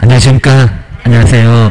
안녕하십니까. 안녕하세요.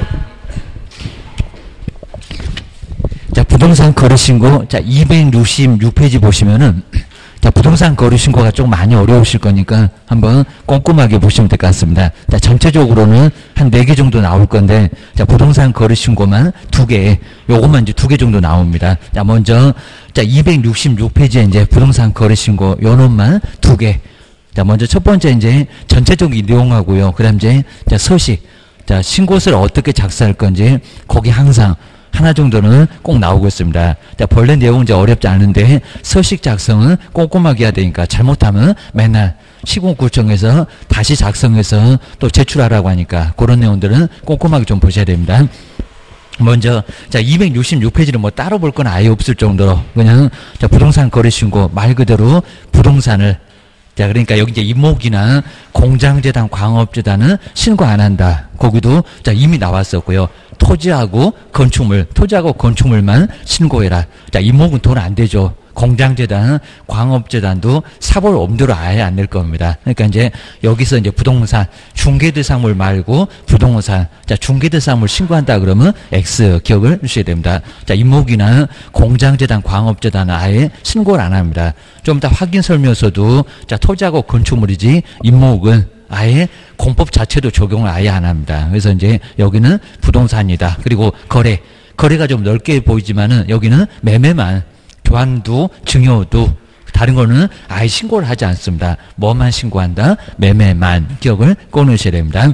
자, 부동산 거래신고, 자, 266페이지 보시면은, 자, 부동산 거래신고가 좀 많이 어려우실 거니까 한번 꼼꼼하게 보시면 될 것 같습니다. 자, 전체적으로는 한 4개 정도 나올 건데, 자, 부동산 거래신고만 2개, 요것만 이제 2개 정도 나옵니다. 자, 먼저, 자, 266페이지에 이제 부동산 거래신고, 요 놈만 2개. 자, 먼저 첫 번째 이제 전체적인 내용하고요. 그 다음 이제, 자, 서식. 자, 신고서를 어떻게 작성할 건지, 거기 항상 하나 정도는 꼭 나오고 있습니다. 자, 본래 내용은 이제 어렵지 않은데, 서식 작성은 꼼꼼하게 해야 되니까, 잘못하면 맨날 시군구청에서 다시 작성해서 또 제출하라고 하니까, 그런 내용들은 꼼꼼하게 좀 보셔야 됩니다. 먼저, 자, 266페이지는 뭐 따로 볼 건 아예 없을 정도로, 그냥, 자, 부동산 거래신고 말 그대로 부동산을, 자, 그러니까 여기 이제 임목이나 공장재단, 광업재단은 신고 안 한다. 거기도, 자, 이미 나왔었고요. 토지하고 건축물만 신고해라. 자, 임목은 돈 안 되죠. 공장재단, 광업재단도 사볼 엄두를 아예 안 낼 겁니다. 그러니까 이제 여기서 이제 부동산, 중개대상물 말고 부동산, 자, 중개대상물 신고한다 그러면 X 기억을 주셔야 됩니다. 자, 임목이나 공장재단, 광업재단은 아예 신고를 안 합니다. 좀 이따 확인 설명서도, 자, 토지하고 건축물이지 임목은 아예 공법 자체도 적용을 아예 안 합니다. 그래서 이제 여기는 부동산이다. 그리고 거래가 좀 넓게 보이지만은 여기는 매매만, 교환도, 증여도, 다른 거는 아예 신고를 하지 않습니다. 뭐만 신고한다? 매매만. 기억을 꺼놓으셔야 됩니다.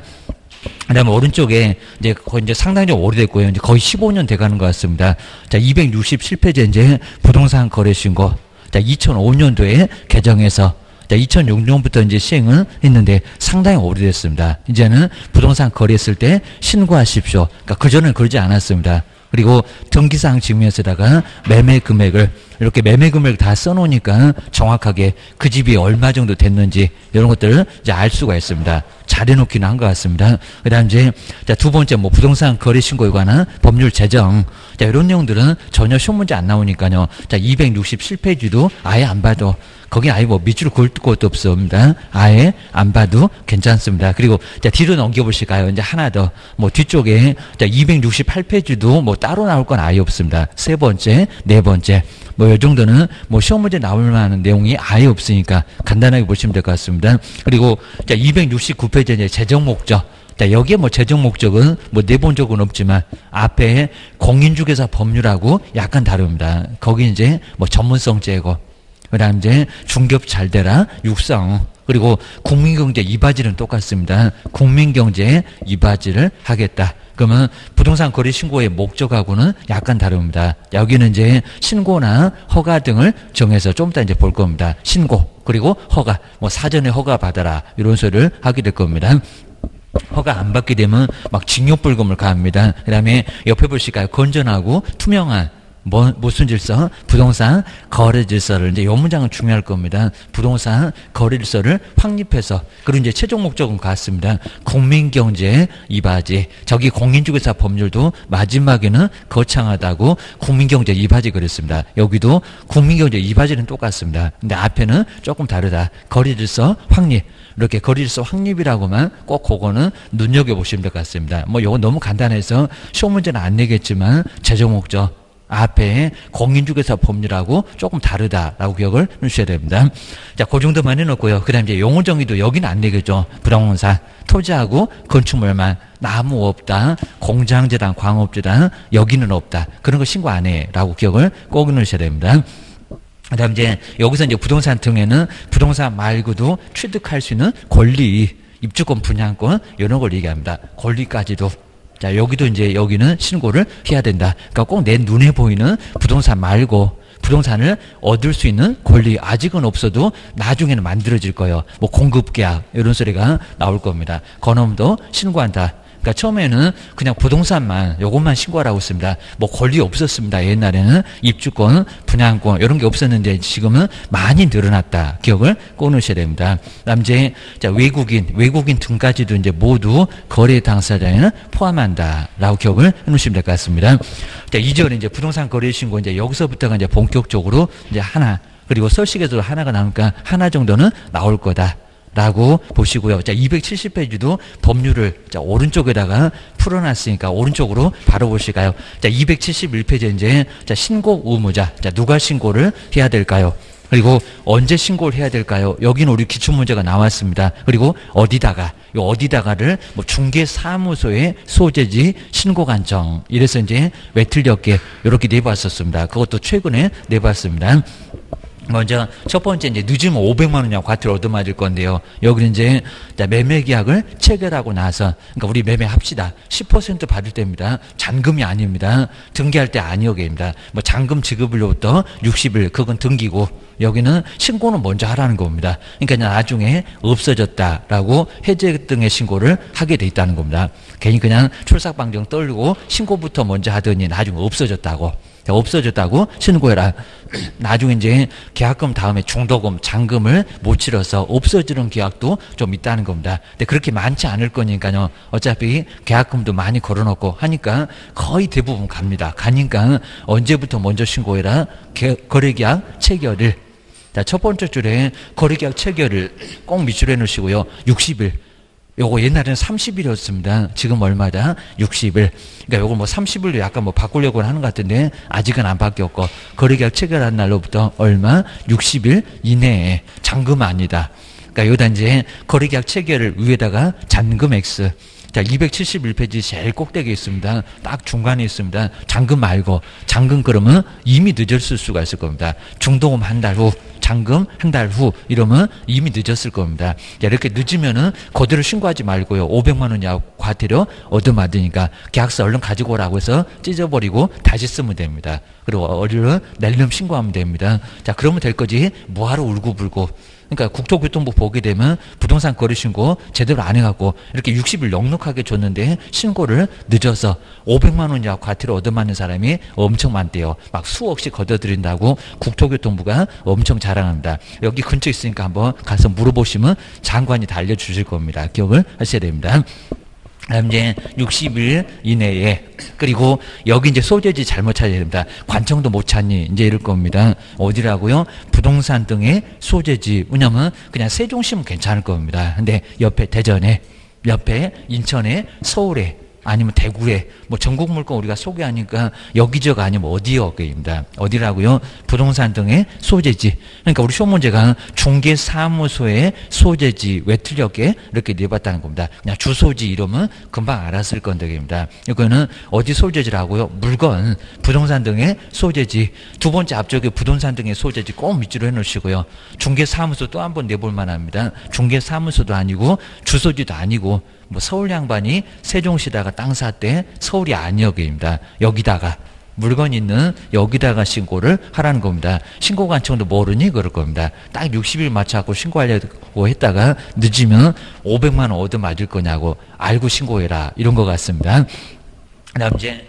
그 다음에 오른쪽에 이제 거의 이제 상당히 좀 오래됐고요. 이제 거의 15년 돼가는 것 같습니다. 자, 267페이지에 이제 부동산 거래신고. 자, 2005년도에 개정해서, 자, 2006년부터 이제 시행을 했는데 상당히 오래됐습니다. 이제는 부동산 거래했을 때 신고하십시오. 그러니까 그전에는 그러지 않았습니다. 그리고 등기사항 증명서에다가 매매 금액을, 이렇게 매매 금액을 다 써놓으니까 정확하게 그 집이 얼마 정도 됐는지 이런 것들을 이제 알 수가 있습니다. 잘 해놓기는 한 것 같습니다. 그 다음 이제, 자, 두 번째 뭐 부동산 거래 신고에 관한 법률 제정. 자, 이런 내용들은 전혀 시험 문제 안 나오니까요. 자, 267페이지도 아예 안 봐도, 거기 아예 뭐 밑줄 그을 것도 없습니다. 아예 안 봐도 괜찮습니다. 그리고, 자, 뒤로 넘겨보실까요? 이제 하나 더, 뭐 뒤쪽에, 자, 268페이지도 뭐 따로 나올 건 아예 없습니다. 세 번째, 네 번째. 뭐, 이 정도는 뭐 시험 문제 나올 만한 내용이 아예 없으니까 간단하게 보시면 될 것 같습니다. 그리고, 자, 269페이지에 이제 재정 목적. 자, 여기에 뭐 재정 목적은 뭐 내본 적은 없지만 앞에 공인중개사 법률하고 약간 다릅니다. 거기 이제 뭐 전문성 제거. 그 다음 이제 중개업 잘 되라, 육성. 그리고 국민경제 이바지는 똑같습니다. 국민경제 이바지를 하겠다. 그러면 부동산 거래 신고의 목적하고는 약간 다릅니다. 여기는 이제 신고나 허가 등을 정해서 좀 이따 이제 볼 겁니다. 신고, 그리고 허가, 뭐 사전에 허가 받아라. 이런 소리를 하게 될 겁니다. 허가 안 받게 되면 막 징역불금을 가합니다. 그 다음에 옆에 보실까요? 건전하고 투명한 무슨 질서? 부동산 거래 질서를, 이제 요 문장은 중요할 겁니다. 부동산 거래 질서를 확립해서, 그리고 이제 최종 목적은 같습니다. 국민경제 이바지. 저기 공인중개사 법률도 마지막에는 거창하다고 국민경제 이바지 그랬습니다. 여기도 국민경제 이바지는 똑같습니다. 근데 앞에는 조금 다르다. 거래 질서 확립. 이렇게 거래 질서 확립이라고만 꼭 그거는 눈여겨보시면 될 것 같습니다. 뭐 요거 너무 간단해서 시험 문제는 안 내겠지만 최종 목적 앞에 공인중개사 법률하고 조금 다르다라고 기억을 해주셔야 됩니다. 자, 그 정도만 해놓고요. 그 다음 이제 용어 정의도 여기는 안 되겠죠. 부동산, 토지하고 건축물만, 나무 없다, 공장재단, 광업재단, 여기는 없다. 그런 거 신고 안 해. 라고 기억을 꼭 해놓으셔야 됩니다. 그 다음 이제 여기서 이제 부동산 등에는 부동산 말고도 취득할 수 있는 권리, 입주권, 분양권, 이런 걸 얘기합니다. 권리까지도. 자, 여기도 이제 여기는 신고를 해야 된다. 그러니까 꼭 내 눈에 보이는 부동산 말고 부동산을 얻을 수 있는 권리 아직은 없어도 나중에는 만들어질 거예요. 뭐 공급계약 이런 소리가 나올 겁니다. 그놈도 신고한다. 그러니까 처음에는 그냥 부동산만 요것만 신고하라고 했습니다. 뭐 권리 없었습니다. 옛날에는 입주권, 분양권 이런 게 없었는데 지금은 많이 늘어났다. 기억을 꼭 넣으셔야 됩니다. 그다음 이제 자, 외국인 등까지도 이제 모두 거래 당사자에는 포함한다라고 기억을 해 놓으시면 될 것 같습니다. 자, 2절은 이제 부동산 거래 신고 이제 여기서부터가 이제 본격적으로 이제 하나, 그리고 서식에서도 하나가 나오니까 하나 정도는 나올 거다. 라고 보시고요. 자, 270페이지도 법률을 자, 오른쪽에다가 풀어놨으니까 오른쪽으로 바로 보실까요? 자, 271페이지 이제 자, 신고 의무자. 자, 누가 신고를 해야 될까요? 그리고 언제 신고를 해야 될까요? 여기는 우리 기출문제가 나왔습니다. 그리고 어디다가, 이 어디다가를 뭐 중개사무소의 소재지 신고관청. 이래서 이제 왜 틀렸게 이렇게 내봤었습니다. 그것도 최근에 내봤습니다. 먼저 첫 번째 이제 늦으면 500만 원이나 과태료 얻어맞을 건데요. 여기는 이제 매매 계약을 체결하고 나서 그러니까 우리 매매합시다. 10% 받을 때입니다. 잔금이 아닙니다. 등기할 때 아니오게입니다. 뭐 잔금 지급일로부터 60일 그건 등기고 여기는 신고는 먼저 하라는 겁니다. 그러니까 나중에 없어졌다라고 해제 등의 신고를 하게 돼 있다는 겁니다. 괜히 그냥 출삭방정 떨고 신고부터 먼저 하더니 나중에 없어졌다고 신고해라. 나중에 이제 계약금 다음에 중도금, 잔금을 못 치러서 없어지는 계약도 좀 있다는 겁니다. 근데 그렇게 많지 않을 거니까요. 어차피 계약금도 많이 걸어놓고 하니까 거의 대부분 갑니다. 가니까 언제부터 먼저 신고해라. 거래계약 체결일. 자, 첫 번째 줄에 거래계약 체결일 꼭 밑줄에 넣으시고요. 60일. 요거 옛날에는 30일이었습니다. 지금 얼마다? 60일. 그러니까 요거 뭐 30일로 약간 뭐 바꾸려고 하는 것 같은데 아직은 안 바뀌었고 거래계약 체결한 날로부터 얼마? 60일 이내에 잔금 아니다. 그러니까 요다 이제 거래계약 체결을 위에다가 잔금 X. 자, 271페이지 제일 꼭대기에 있습니다. 딱 중간에 있습니다. 잔금 말고 잔금 그러면 이미 늦었을 수가 있을 겁니다. 중도금 한 달 후, 잔금 한 달 후 이러면 이미 늦었을 겁니다. 자, 이렇게 늦으면은 그대로 신고하지 말고요. 500만 원 이하 과태료 얻어맞으니까 계약서 얼른 가지고 오라고 해서 찢어버리고 다시 쓰면 됩니다. 그리고 얼른 낼름 신고하면 됩니다. 자, 그러면 될 거지 뭐하러 울고불고. 그러니까 국토교통부 보게 되면 부동산 거래 신고 제대로 안 해갖고 이렇게 60일 넉넉하게 줬는데 신고를 늦어서 500만 원 이하 과태료 얻어맞는 사람이 엄청 많대요. 막 수억씩 걷어들인다고 국토교통부가 엄청 자랑합니다. 여기 근처에 있으니까 한번 가서 물어보시면 장관이 다 알려주실 겁니다. 기억을 하셔야 됩니다. 그다음 이제 60일 이내에 그리고 여기 이제 소재지 잘못 찾아야 됩니다. 관청도 못 찾니 이제 이럴 겁니다. 어디라고요? 부동산 등의 소재지. 왜냐면 그냥 세종시면 괜찮을 겁니다. 근데 옆에 대전에, 옆에 인천에, 서울에 아니면 대구에 뭐 전국 물건 우리가 소개하니까 여기저기 아니면 어디여입니다. 어디라고요? 부동산 등의 소재지. 그러니까 우리 시험 문제가 중개사무소의 소재지 왜 틀렸게 이렇게 내봤다는 겁니다. 그냥 주소지 이러면 금방 알았을 건데입니다. 이거는 어디 소재지라고요? 물건, 부동산 등의 소재지. 두 번째 앞쪽에 부동산 등의 소재지 꼭 밑줄로 해놓으시고요. 중개사무소 또 한 번 내볼 만합니다. 중개사무소도 아니고 주소지도 아니고 뭐 서울 양반이 세종시다가 땅 샀대. 서울이 아니여기입니다. 여기다가 물건 있는 여기다가 신고를 하라는 겁니다. 신고관청도 모르니 그럴 겁니다. 딱 60일 맞춰갖고 신고하려고 했다가 늦으면 500만 원 얻어맞을 거냐고 알고 신고해라 이런 것 같습니다. 그다음 이제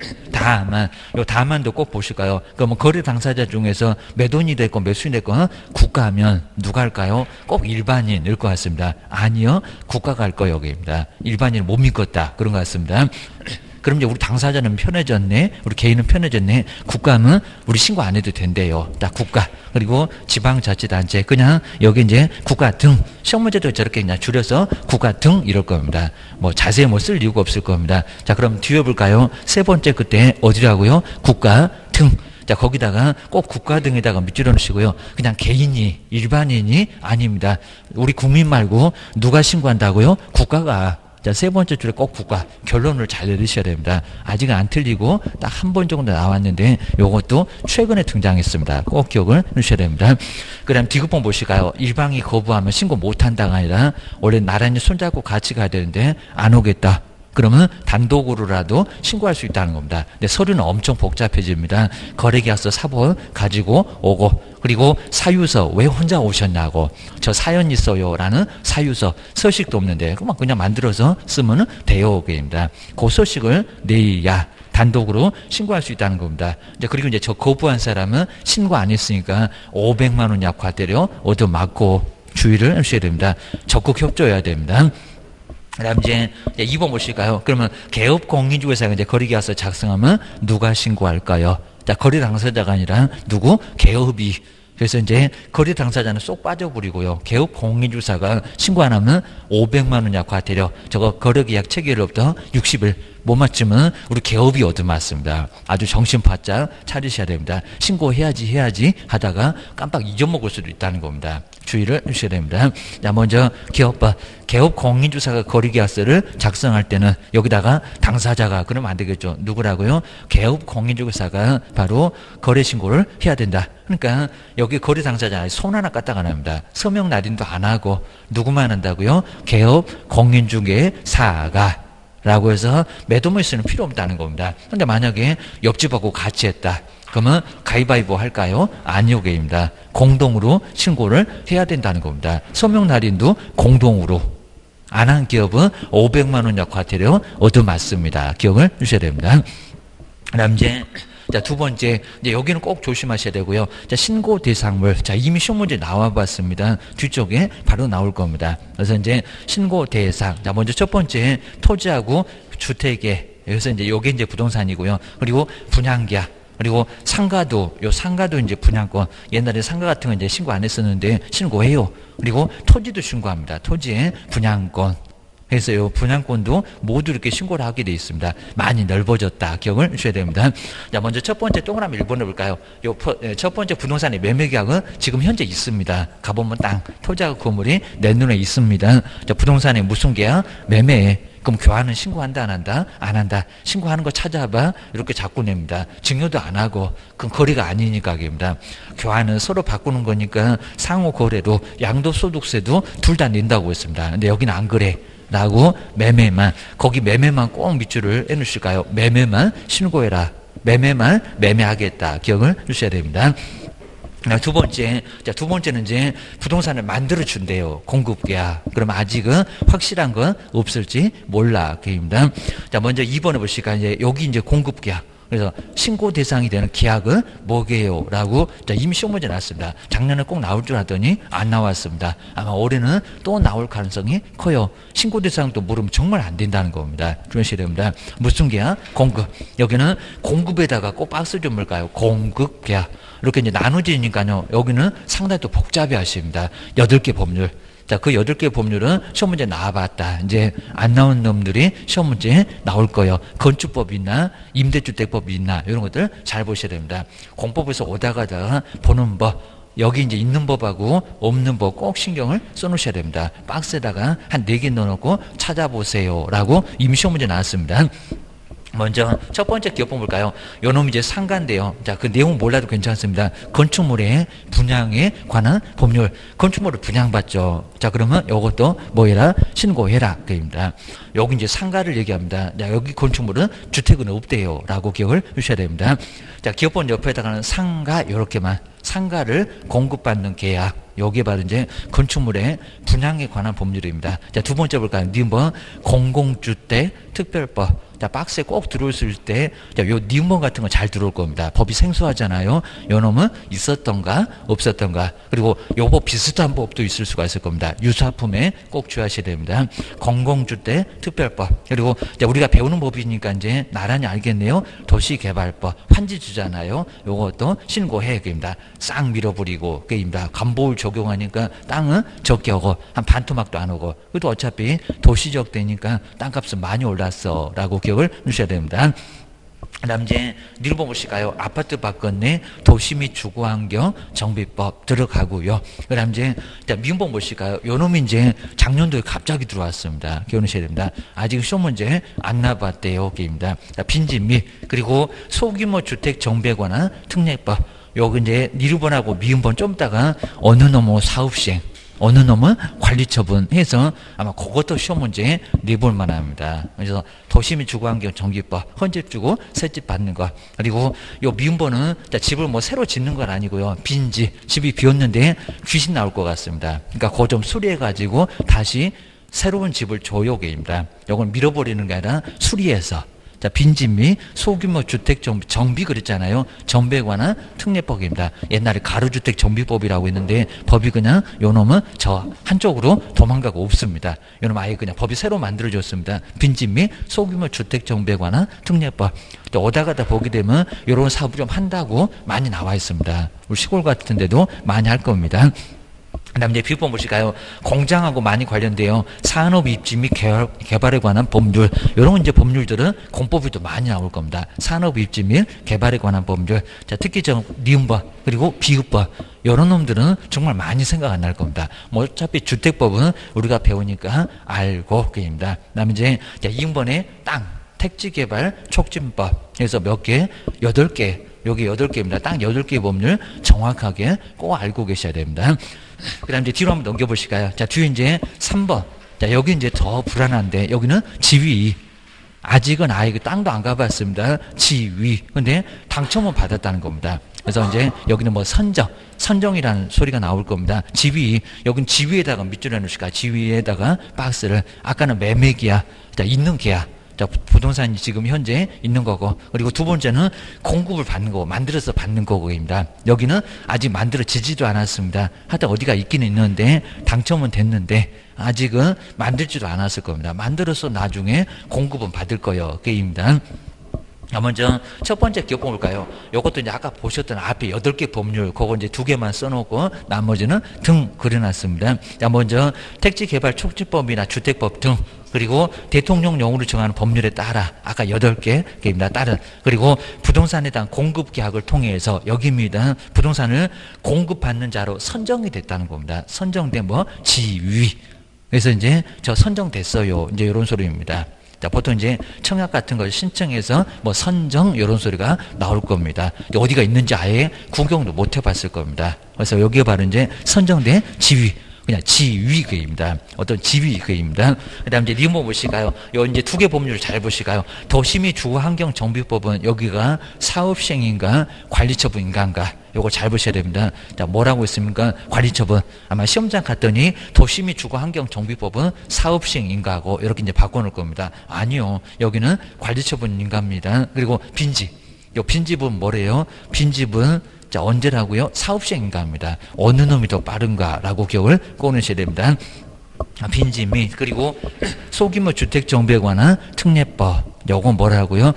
다만도 꼭 보실까요? 그러면 거래 당사자 중에서 매도인이 됐고 매수인이 됐고 국가하면 누가 할까요? 꼭 일반인일 것 같습니다. 아니요, 국가가 할 거 여기입니다. 일반인을 못 믿겠다 그런 것 같습니다. 그럼 이제 우리 당사자는 편해졌네, 우리 개인은 편해졌네. 국가는 우리 신고 안 해도 된대요. 딱 국가. 그리고 지방자치단체 그냥 여기 이제 국가 등. 시험 문제도 저렇게 그냥 줄여서 국가 등 이럴 겁니다. 뭐 자세히 뭐 쓸 이유가 없을 겁니다. 자, 그럼 뒤에 볼까요? 세 번째 그때 어디라고요? 국가 등. 자, 거기다가 꼭 국가 등에다가 밑줄여 놓으시고요. 그냥 개인이, 일반인이 아닙니다. 우리 국민 말고 누가 신고한다고요? 국가가. 자, 세 번째 줄에 꼭 국가. 결론을 잘 내리셔야 됩니다. 아직 안 틀리고 딱 한 번 정도 나왔는데 요것도 최근에 등장했습니다. 꼭 기억을 해주셔야 됩니다. 그 다음 디귿번 보실까요? 일방이 거부하면 신고 못한다가 아니라 원래 나란히 손잡고 같이 가야 되는데 안 오겠다. 그러면 단독으로라도 신고할 수 있다는 겁니다. 근데 서류는 엄청 복잡해집니다. 거래계약서 사본 가지고 오고 그리고 사유서 왜 혼자 오셨냐고 저 사연 있어요 라는 사유서 서식도 없는데 그냥 만들어서 쓰면 돼요. 그 서식을 내야 단독으로 신고할 수 있다는 겁니다. 이제 그리고 이제 저 거부한 사람은 신고 안 했으니까 500만 원 이하 과태료 얻어맞고 주의를 하셔야 됩니다. 적극 협조해야 됩니다. 그다음 이제 2번 보실까요? 그러면 개업 공인중개사가 이제 거래계약서 작성하면 누가 신고할까요? 자, 거래 당사자가 아니라 누구? 개업이. 그래서 이제 거래 당사자는 쏙 빠져버리고요. 개업 공인주사가 신고 안 하면 500만 원 이하 과태료. 저거 거래계약 체결로부터 60일 못 맞추면 우리 개업이 얻어맞습니다. 아주 정신 바짝 차리셔야 됩니다. 신고해야지 하다가 깜빡 잊어먹을 수도 있다는 겁니다. 주의를 주셔야 됩니다. 자, 먼저 개업 공인주사가 거래계약서를 작성할 때는 여기다가 당사자가 그러면 안 되겠죠. 누구라고요? 개업 공인주사가 바로 거래 신고를 해야 된다. 그러니까 여기 거래 당사자 손 하나 까딱 안 합니다. 서명 날인도 안 하고 누구만 한다고요? 개업 공인중개사가 라고 해서 매도물세는 필요 없다는 겁니다. 근데 만약에 옆집하고 같이 했다. 그러면 가위바위보 할까요? 아니오게입니다. 공동으로 신고를 해야 된다는 겁니다. 서명 날인도 공동으로 안 한 기업은 500만 원 이하 과태료 얻어맞습니다. 기억을 주셔야 됩니다. 그다음 이제 자, 두 번째, 이제 여기는 꼭 조심하셔야 되고요. 자, 신고 대상물. 자, 이미 시험 문제 나와 봤습니다. 뒤쪽에 바로 나올 겁니다. 그래서 이제 신고 대상. 자, 먼저 첫 번째, 토지하고 주택에. 여기서 이제 요게 이제 부동산이고요. 그리고 분양계약. 그리고 상가도, 요 상가도 이제 분양권. 옛날에 상가 같은 거 이제 신고 안 했었는데 신고해요. 그리고 토지도 신고합니다. 토지의 분양권. 그래서 요 분양권도 모두 이렇게 신고를 하게 되어 있습니다. 많이 넓어졌다. 기억을 주셔야 됩니다. 자, 먼저 첫 번째 동그라미 1번 해볼까요? 첫 번째 부동산의 매매계약은 지금 현재 있습니다. 가보면 땅, 토지하고 건물이 내 눈에 있습니다. 자, 부동산의 무슨 계약? 매매. 그럼 교환은 신고한다 안 한다? 안 한다. 신고하는 거 찾아봐. 이렇게 자꾸 냅니다. 증여도 안 하고 그건 거래가 아니니까 입니다. 교환은 서로 바꾸는 거니까 상호 거래로 양도소득세도 둘 다 낸다고 했습니다. 근데 여기는 안 그래. 라고 매매만 거기 매매만 꼭 밑줄을 해놓으실까요? 매매만 신고해라. 매매만 매매하겠다. 기억을 주셔야 됩니다. 두 번째, 자, 두 번째는 이제 부동산을 만들어 준대요. 공급계약. 그럼 아직은 확실한 건 없을지 몰라. 그입니다. 자, 먼저 2번에 보시니까 이제 여기 이제 공급계약. 그래서 신고 대상이 되는 계약은 뭐게요? 라고 이미 시험 문제 나왔습니다. 작년에 꼭 나올 줄 알았더니 안 나왔습니다. 아마 올해는 또 나올 가능성이 커요. 신고 대상도 모르면 정말 안 된다는 겁니다. 주의하셔야 됩니다. 무슨 계약? 공급. 여기는 공급에다가 꼭 박스 좀 뭘까요? 공급 계약. 이렇게 이제 나눠지니까요. 여기는 상당히 또 복잡해 하십니다. 8개 법률. 자, 그 8개 법률은 시험 문제 나와봤다. 이제 안 나온 놈들이 시험 문제에 나올 거예요. 건축법이 있나, 임대주택법이 있나, 이런 것들 잘 보셔야 됩니다. 공법에서 오다 가다가 보는 법, 여기 이제 있는 법하고 없는 법 꼭 신경을 써놓으셔야 됩니다. 박스에다가 한 4개 넣어놓고 찾아보세요. 라고 이미 시험 문제 나왔습니다. 먼저 첫 번째 기업법 볼까요? 요놈이 이제 상가인데요. 자, 그 내용 몰라도 괜찮습니다. 건축물의 분양에 관한 법률. 건축물을 분양받죠. 자, 그러면 요것도 뭐해라? 신고해라. 그입니다. 여기 이제 상가를 얘기합니다. 자, 여기 건축물은 주택은 없대요. 라고 기억을 주셔야 됩니다. 자, 기업법 옆에다가는 상가, 요렇게만. 상가를 공급받는 계약. 여기에 바로 이제 건축물의 분양에 관한 법률입니다. 자, 두 번째 볼까요? 니은번 공공주택 특별법. 자, 박스에 꼭 들어올 때, 자, 요 니은번 같은 거 잘 들어올 겁니다. 법이 생소하잖아요. 요 놈은 있었던가, 없었던가. 그리고 요법 비슷한 법도 있을 수가 있을 겁니다. 유사품에 꼭 주의하셔야 됩니다. 공공주택 특별법. 그리고 자, 우리가 배우는 법이니까 이제 나란히 알겠네요. 도시개발법. 환지주잖아요. 요것도 신고해. 그입니다. 싹 밀어버리고. 그입니다. 간보를 적용하니까 땅은 적게 하고, 한 반토막도 안 오고. 그래도 어차피 도시적 되니까 땅값은 많이 올랐어. 라고 기억을 주셔야 됩니다. 그 다음 이제 니르보 보실까요? 아파트 바꿨네. 도시 및 주거환경 정비법 들어가고요. 그 다음 이제 미음봉 보실까요? 요 놈이 이제 작년도에 갑자기 들어왔습니다. 기억하셔야 됩니다. 아직 시험 문제 안 나봤대요. 게입니다. 빈집 및 그리고 소규모 주택 정비에 관한 특례법. 요거 이제 니르본하고 미음본 좀 이따가 어느 놈의 사업시행, 어느 놈은 관리처분 해서 아마 그것도 시험 문제에 내볼 만합니다. 그래서 도시 및 주거환경 정비법, 헌집 주고 새집 받는 것. 그리고 요 미음본은 집을 뭐 새로 짓는 건 아니고요. 빈집, 집이 비었는데 귀신 나올 것 같습니다. 그러니까 그거 좀 수리해가지고 다시 새로운 집을 줘요. 게입니다. 요건 밀어버리는 게 아니라 수리해서. 자, 빈집 및 소규모 주택 정비 그랬잖아요. 정비에 관한 특례법입니다. 옛날에 가로주택 정비법이라고 했는데 법이 그냥 요놈은 저 한쪽으로 도망가고 없습니다. 요놈 아예 그냥 법이 새로 만들어졌습니다. 빈집 및 소규모 주택 정비에 관한 특례법. 또 오다 가다 보게 되면 요런 사업 좀 한다고 많이 나와 있습니다. 우리 시골 같은 데도 많이 할 겁니다. 그 다음 이제 비법 보실까요? 공장하고 많이 관련돼요. 산업 입지 및 개발에 관한 법률. 이런 이제 법률들은 공법이 또 많이 나올 겁니다. 산업 입지 및 개발에 관한 법률. 자, 특히 니은법, 그리고 비읍법. 이런 놈들은 정말 많이 생각 안 날 겁니다. 뭐 어차피 주택법은 우리가 배우니까 알고, 그입니다. 그 다음에 이제 2번에 땅, 택지 개발 촉진법. 그래서 몇 개? 8개. 여기 8개입니다. 딱 8개의 법률 정확하게 꼭 알고 계셔야 됩니다. 그 다음 이제 뒤로 한번 넘겨보실까요? 자, 뒤에 이제 3번. 자, 여기 이제 더 불안한데, 여기는 지위. 아직은 아예 그 땅도 안 가봤습니다. 지위. 근데 당첨은 받았다는 겁니다. 그래서 이제 여기는 뭐 선정이라는 소리가 나올 겁니다. 지위. 여긴 지위에다가 밑줄에 놓으실까요? 지위에다가 박스를. 아까는 매매계약. 자, 있는 계약. 자, 부동산이 지금 현재 있는 거고, 그리고 두 번째는 공급을 받는 거고, 만들어서 받는 거고입니다. 여기는 아직 만들어지지도 않았습니다. 하여튼 어디가 있기는 있는데 당첨은 됐는데 아직은 만들지도 않았을 겁니다. 만들어서 나중에 공급은 받을 거예요. 그입니다. 먼저 첫 번째 기억 볼까요? 요것도 이제 아까 보셨던 앞에 8개 법률, 그거 이제 2개만 써놓고 나머지는 등 그려놨습니다. 자, 먼저 택지 개발 촉진법이나 주택법 등, 그리고 대통령령으로 정하는 법률에 따라 아까 8개입니다. 따른, 그리고 부동산에 대한 공급 계약을 통해서 여기입니다. 부동산을 공급받는 자로 선정이 됐다는 겁니다. 선정된 뭐 지위. 그래서 이제 저 선정됐어요. 이제 이런 소리입니다. 자, 보통 이제 청약 같은 걸 신청해서 뭐 선정 이런 소리가 나올 겁니다. 어디가 있는지 아예 구경도 못 해봤을 겁니다. 그래서 여기에 바로 이제 선정된 지위, 그냥 지위계입니다. 어떤 지위계입니다. 그 다음 이제 리모 보실까요? 요 이제 2개 법률을 잘 보실까요? 도시및 주거환경정비법은 여기가 사업시행인가 관리처분인가인가, 요거 잘 보셔야 됩니다. 자, 뭐라고 했습니까? 관리처분. 아마 시험장 갔더니 도시 및 주거환경정비법은 사업시행인가하고 이렇게 이제 바꿔놓을 겁니다. 아니요. 여기는 관리처분인가입니다. 그리고 빈집. 요 빈집은 뭐래요? 빈집은 자, 언제라고요? 사업시행인가입니다. 어느 놈이 더 빠른가라고 기억을 꺼내셔야 됩니다. 빈집 및 그리고 소규모 주택 정비에 관한 특례법. 요건 뭐라고요?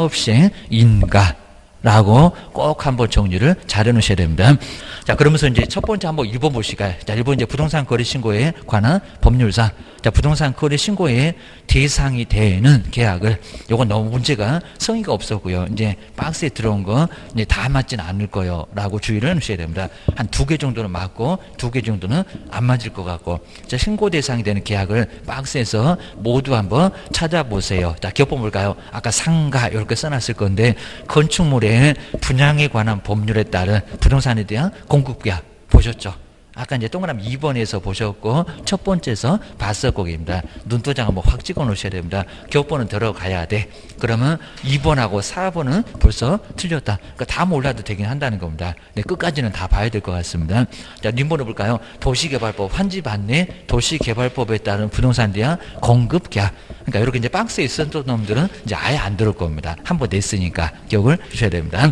사업시행인가 라고 꼭 한번 정리를 잘 해놓으셔야 됩니다. 자, 그러면서 이제 첫 번째 한번 1번 보실까요? 자, 1번 이제 부동산 거래 신고에 관한 법률상. 자, 부동산 거래 신고의 대상이 되는 계약을, 요건 너무 문제가 성의가 없었고요. 이제 박스에 들어온 거 이제 다 맞지는 않을 거요. 라고 주의를 해놓으셔야 됩니다. 한 2개 정도는 맞고 2개 정도는 안 맞을 것 같고. 자, 신고 대상이 되는 계약을 박스에서 모두 한번 찾아보세요. 자, 기업법 볼까요? 아까 상가 이렇게 써놨을 건데, 건축물의 분양에 관한 법률에 따른 부동산에 대한 공급계약 보셨죠? 아까 이제 동그라미 2번에서 보셨고 첫 번째에서 봤을 거입니다. 눈도장 한번 확 찍어 놓으셔야 됩니다. 기업번은 들어가야 돼. 그러면 2번하고 4번은 벌써 틀렸다. 그러니까 다 몰라도 되긴 한다는 겁니다. 네, 끝까지는 다 봐야 될 것 같습니다. 자, 림번을 볼까요? 도시개발법, 환집 안내 도시개발법에 따른 부동산에 대한 공급계약. 그러니까 이렇게 이제 박스에 있었던 놈들은 이제 아예 안 들을 겁니다. 한 번 냈으니까 기억을 주셔야 됩니다.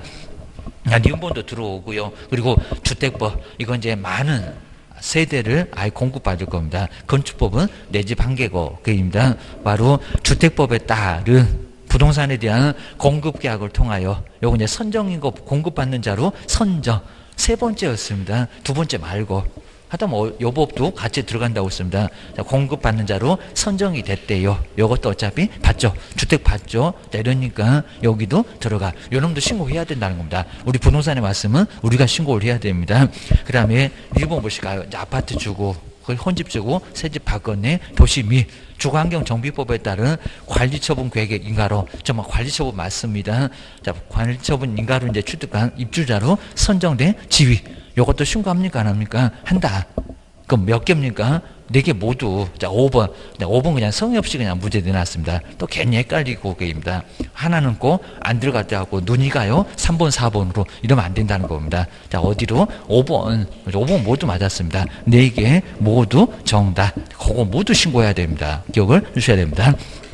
니은본도 들어오고요. 그리고 주택법, 이건 이제 많은 세대를 아예 공급받을 겁니다. 건축법은 내 집 한 개고, 그입니다. 바로 주택법에 따른 부동산에 대한 공급계약을 통하여, 요거 이제 선정인 거 공급받는 자로 선정. 3번째였습니다. 2번째 말고. 하여튼 뭐, 요 법도 같이 들어간다고 했습니다. 자, 공급받는 자로 선정이 됐대요. 요것도 어차피 받죠. 주택 받죠. 자, 이러니까 여기도 들어가. 요 놈도 신고해야 된다는 겁니다. 우리 부동산에 왔으면 우리가 신고를 해야 됩니다. 그 다음에 1번 보실까요? 이제 아파트 주고, 거기 혼집 주고, 새집 바꿨네. 도시 및 주거환경정비법에 따른 관리처분 계획의 인가로, 정말 관리처분 맞습니다. 자, 관리처분 인가로 이제 취득한 입주자로 선정된 지위. 요것도 신고합니까? 안 합니까? 한다. 그럼 몇 개입니까? 4개 모두. 자, 5번. 5번 그냥 성의 없이 그냥 문제 내놨습니다. 또 괜히 헷갈리고 계입니다. 하나는 꼭 안 들어갈 때 하고 눈이 가요. 3번, 4번으로 이러면 안 된다는 겁니다. 자, 어디로? 5번. 5번 모두 맞았습니다. 4개 모두 정답. 그거 모두 신고해야 됩니다. 기억을 주셔야 됩니다.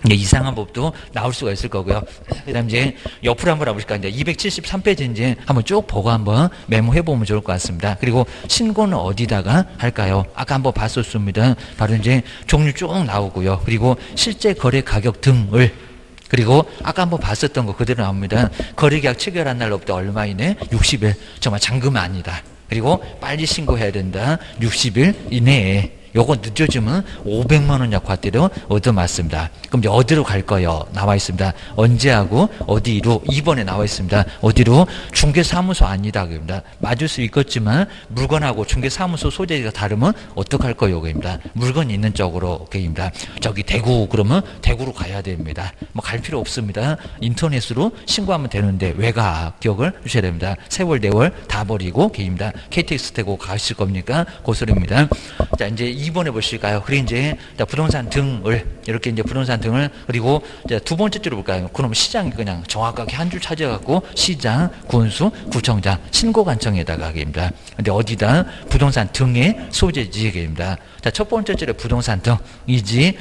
이상한 법도 나올 수가 있을 거고요. 그 다음 이제 옆으로 한번 가보실까요? 이제 273페이지 이제 한번 쭉 보고 한번 메모해 보면 좋을 것 같습니다. 그리고 신고는 어디다가 할까요? 아까 한번 봤었습니다. 바로 이제 종류 쭉 나오고요. 그리고 실제 거래 가격 등을 그리고 아까 한번 봤었던 거 그대로 나옵니다. 거래계약 체결한 날로부터 얼마 이내? 60일. 정말 잔금 아니다. 그리고 빨리 신고해야 된다. 60일 이내에. 요거 늦어지면 500만 원 약과태료 얻어맞습니다. 그럼 이제 어디로 갈 거요? 나와 있습니다. 언제 하고 어디로? 2번에 나와 있습니다. 어디로? 중개사무소 아니다. 그럽니다. 맞을 수 있겠지만 물건하고 중개사무소 소재가 다르면 어떡할 거요? 그입니다. 물건 있는 쪽으로. 그입니다. 저기 대구 그러면 대구로 가야 됩니다. 뭐 갈 필요 없습니다. 인터넷으로 신고하면 되는데 왜 가? 기억을 주셔야 됩니다. 세월, 네월 다 버리고 그입니다. KTX 타고 가실 겁니까? 고소리입니다. 자, 이제 2번에 보실까요? 그리고 이제 부동산 등을 이렇게 이제 부동산 등을 그리고 이제 두 번째 줄을 볼까요? 그럼 시장 그냥 정확하게 한 줄 찾아갖고 시장, 군수, 구청장, 신고관청에다가 하기입니다. 근데 어디다? 부동산 등의 소재지역입니다. 자, 첫 번째 줄에 부동산 등이지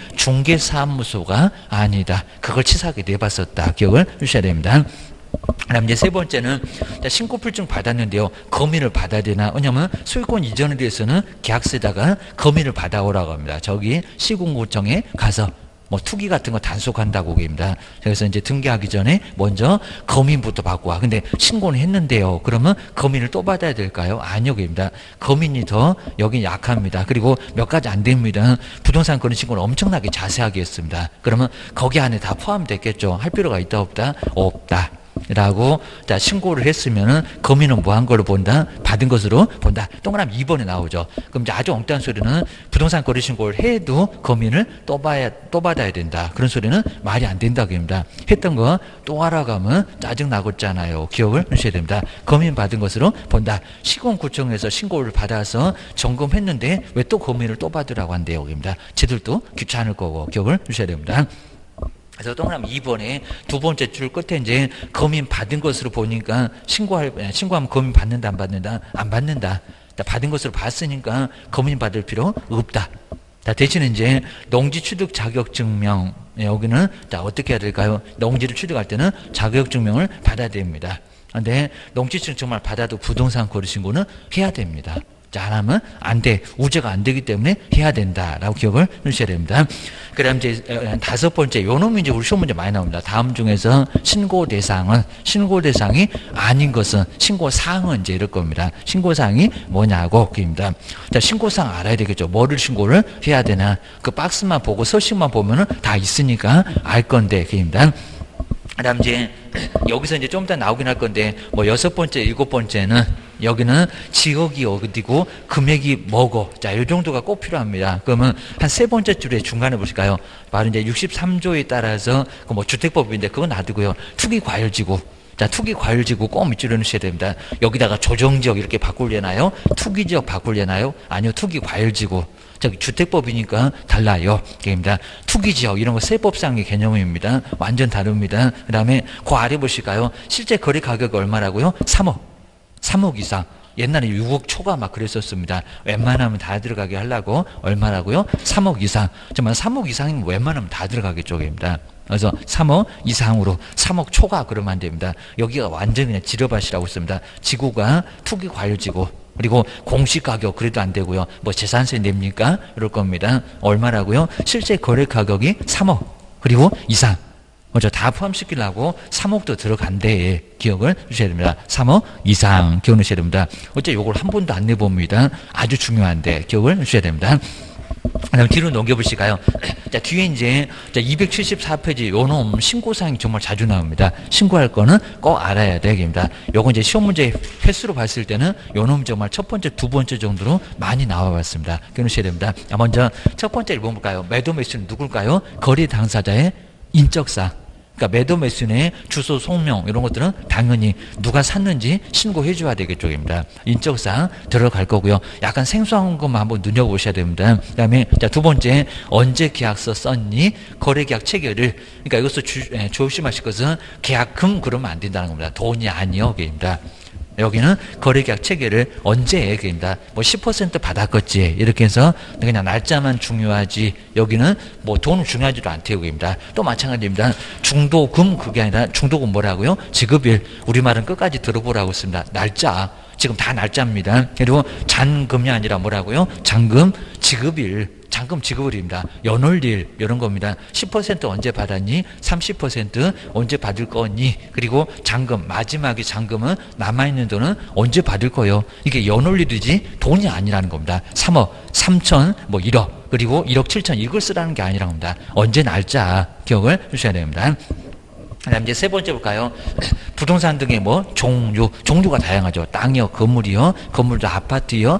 중개사무소가 아니다. 그걸 치사하게 내봤었다. 기억을 주셔야 됩니다. 그다음 이제 세 번째는 신고필증 받았는데요. 검인을 받아야 되나? 왜냐면 소유권 이전에 대해서는 계약서에다가 검인을 받아오라고 합니다. 저기 시군구청에 가서 뭐 투기 같은 거 단속한다고 그럽니다. 그래서 이제 등기하기 전에 먼저 검인부터 받고 와. 근데 신고는 했는데요. 그러면 검인을 또 받아야 될까요? 아니요, 그럽니다. 검인이 더 여기 약합니다. 그리고 몇 가지 안 됩니다. 부동산 거래 신고는 엄청나게 자세하게 했습니다. 그러면 거기 안에 다 포함됐겠죠. 할 필요가 있다 없다? 없다. 라고 자 신고를 했으면은 검인은 뭐 한 걸로 본다? 받은 것으로 본다. 동그라미 2번에 나오죠. 그럼 이제 아주 엉뚱한 소리는 부동산 거래 신고를 해도 검인을 또 받아야 된다. 그런 소리는 말이 안 된다 그럽니다. 했던 거 또 하러 가면 짜증 나겠잖아요. 기억을 하셔야 됩니다. 검인 받은 것으로 본다. 시군구청에서 신고를 받아서 점검했는데 왜 또 검인을 또 받으라고 한대요. 그럽니다. 쟤들도 귀찮을 거고 기억을 하셔야 됩니다. 그래서 동그라미 2번에 두 번째 줄 끝에 이제 검인 받은 것으로 보니까 신고하면 검인 받는다 안 받는다? 안 받는다. 받은 것으로 봤으니까 검인 받을 필요 없다. 대신에 이제 농지 취득 자격증명 여기는 자 어떻게 해야 될까요? 농지를 취득할 때는 자격증명을 받아야 됩니다. 근데 농지 취득 정말 받아도 부동산 거래 신고는 해야 됩니다. 안 하면 안 돼. 우제가 안 되기 때문에 해야 된다라고 기억을 하셔야 됩니다. 그 다음 이제 다섯 번째, 요 놈이 이제 우리 시험 문제 많이 나옵니다. 다음 중에서 신고 대상이 아닌 것은 신고사항은 이제 이럴 겁니다. 신고사항이 뭐냐고, 그입니다. 자, 신고사항 알아야 되겠죠. 뭐를 신고를 해야 되나. 그 박스만 보고 서식만 보면은 다 있으니까 알 건데, 그입니다. 그 다음 이제 여기서 이제 좀 이따 나오긴 할 건데 뭐 여섯 번째, 일곱 번째는 여기는 지역이 어디고 금액이 뭐고 자, 요 정도가 꼭 필요합니다. 그러면 한 세 번째 줄에 중간에 보실까요? 바로 이제 63조에 따라서 그 뭐 주택법인데 그건 놔두고요. 투기과열지구. 자, 투기과열지구 꼭 밑줄을 넣으셔야 됩니다. 여기다가 조정지역 이렇게 바꾸려나요? 투기지역 바꾸려나요? 아니요, 투기과열지구. 저기 주택법이니까 달라요. 게임입니다. 투기지역 이런 거 세법상의 개념입니다. 완전 다릅니다. 그 다음에 그 아래 보실까요? 실제 거래 가격이 얼마라고요? 3억 이상. 옛날에 6억 초가 막 그랬었습니다. 웬만하면 다 들어가게 하려고 얼마라고요? 3억 이상. 정말 3억 이상이면 웬만하면 다 들어가겠죠. 게임입니다. 그래서 3억 이상으로 3억 초과 그러면 안 됩니다. 여기가 완전히 그냥 지려밭이라고 있습니다. 지구가 투기과열지구. 그리고 공시가격 그래도 안 되고요. 뭐 재산세 냅니까? 이럴 겁니다. 얼마라고요? 실제 거래 가격이 3억 그리고 이상. 먼저 다 포함시키려고 3억도 들어간대. 기억을 주셔야 됩니다. 3억 이상 기억 넣으셔야 됩니다. 어째 요걸 한 번도 안 내봅니다. 아주 중요한데 기억을 주셔야 됩니다. 그다음 뒤로 넘겨보실까요? 자, 뒤에 이제 274페이지 요놈 신고사항이 정말 자주 나옵니다. 신고할 거는 꼭 알아야 되겠습니다. 요거 이제 시험 문제 횟수로 봤을 때는 요놈 정말 첫 번째, 두 번째 정도로 많이 나와봤습니다. 기억하셔야 됩니다. 먼저 첫 번째 읽어볼까요? 매도 매수는 누굴까요? 거래 당사자의 인적사항. 그러니까 매도 매수인의 주소, 성명 이런 것들은 당연히 누가 샀는지 신고해 줘야 되겠죠입니다. 인적사항 들어갈 거고요. 약간 생소한 것만 한번 눈여보셔야 됩니다. 그다음에 자, 두 번째 언제 계약서 썼니? 거래계약 체결을 그러니까 이것도 조심하실 것은 계약금 그러면 안 된다는 겁니다. 돈이 아니요, 입니다. 여기는 거래계약 체결을 언제 얘기입니다. 뭐 10% 받았겠지. 이렇게 해서 그냥 날짜만 중요하지. 여기는 뭐 돈은 중요하지도 않대요. 입니다. 또 마찬가지입니다. 중도금 그게 아니라 중도금 뭐라고요? 지급일. 우리말은 끝까지 들어보라고 씁니다. 날짜. 지금 다 날짜입니다. 그리고 잔금이 아니라 뭐라고요? 잔금 지급일. 잔금 지급일입니다. 연월일 이런 겁니다. 10% 언제 받았니? 30% 언제 받을 거니? 그리고 잔금 마지막에 잔금은 남아있는 돈은 언제 받을 거요? 이게 연월일이지 돈이 아니라는 겁니다. 3억, 3천, 뭐 1억 그리고 1억 7천 이걸 쓰라는 게 아니라는 겁니다. 언제 날짜 기억을 주셔야 됩니다. 그다음 이제 세 번째 볼까요? 부동산 등의 뭐 종류가 다양하죠. 땅이요, 건물이요, 건물도 아파트요,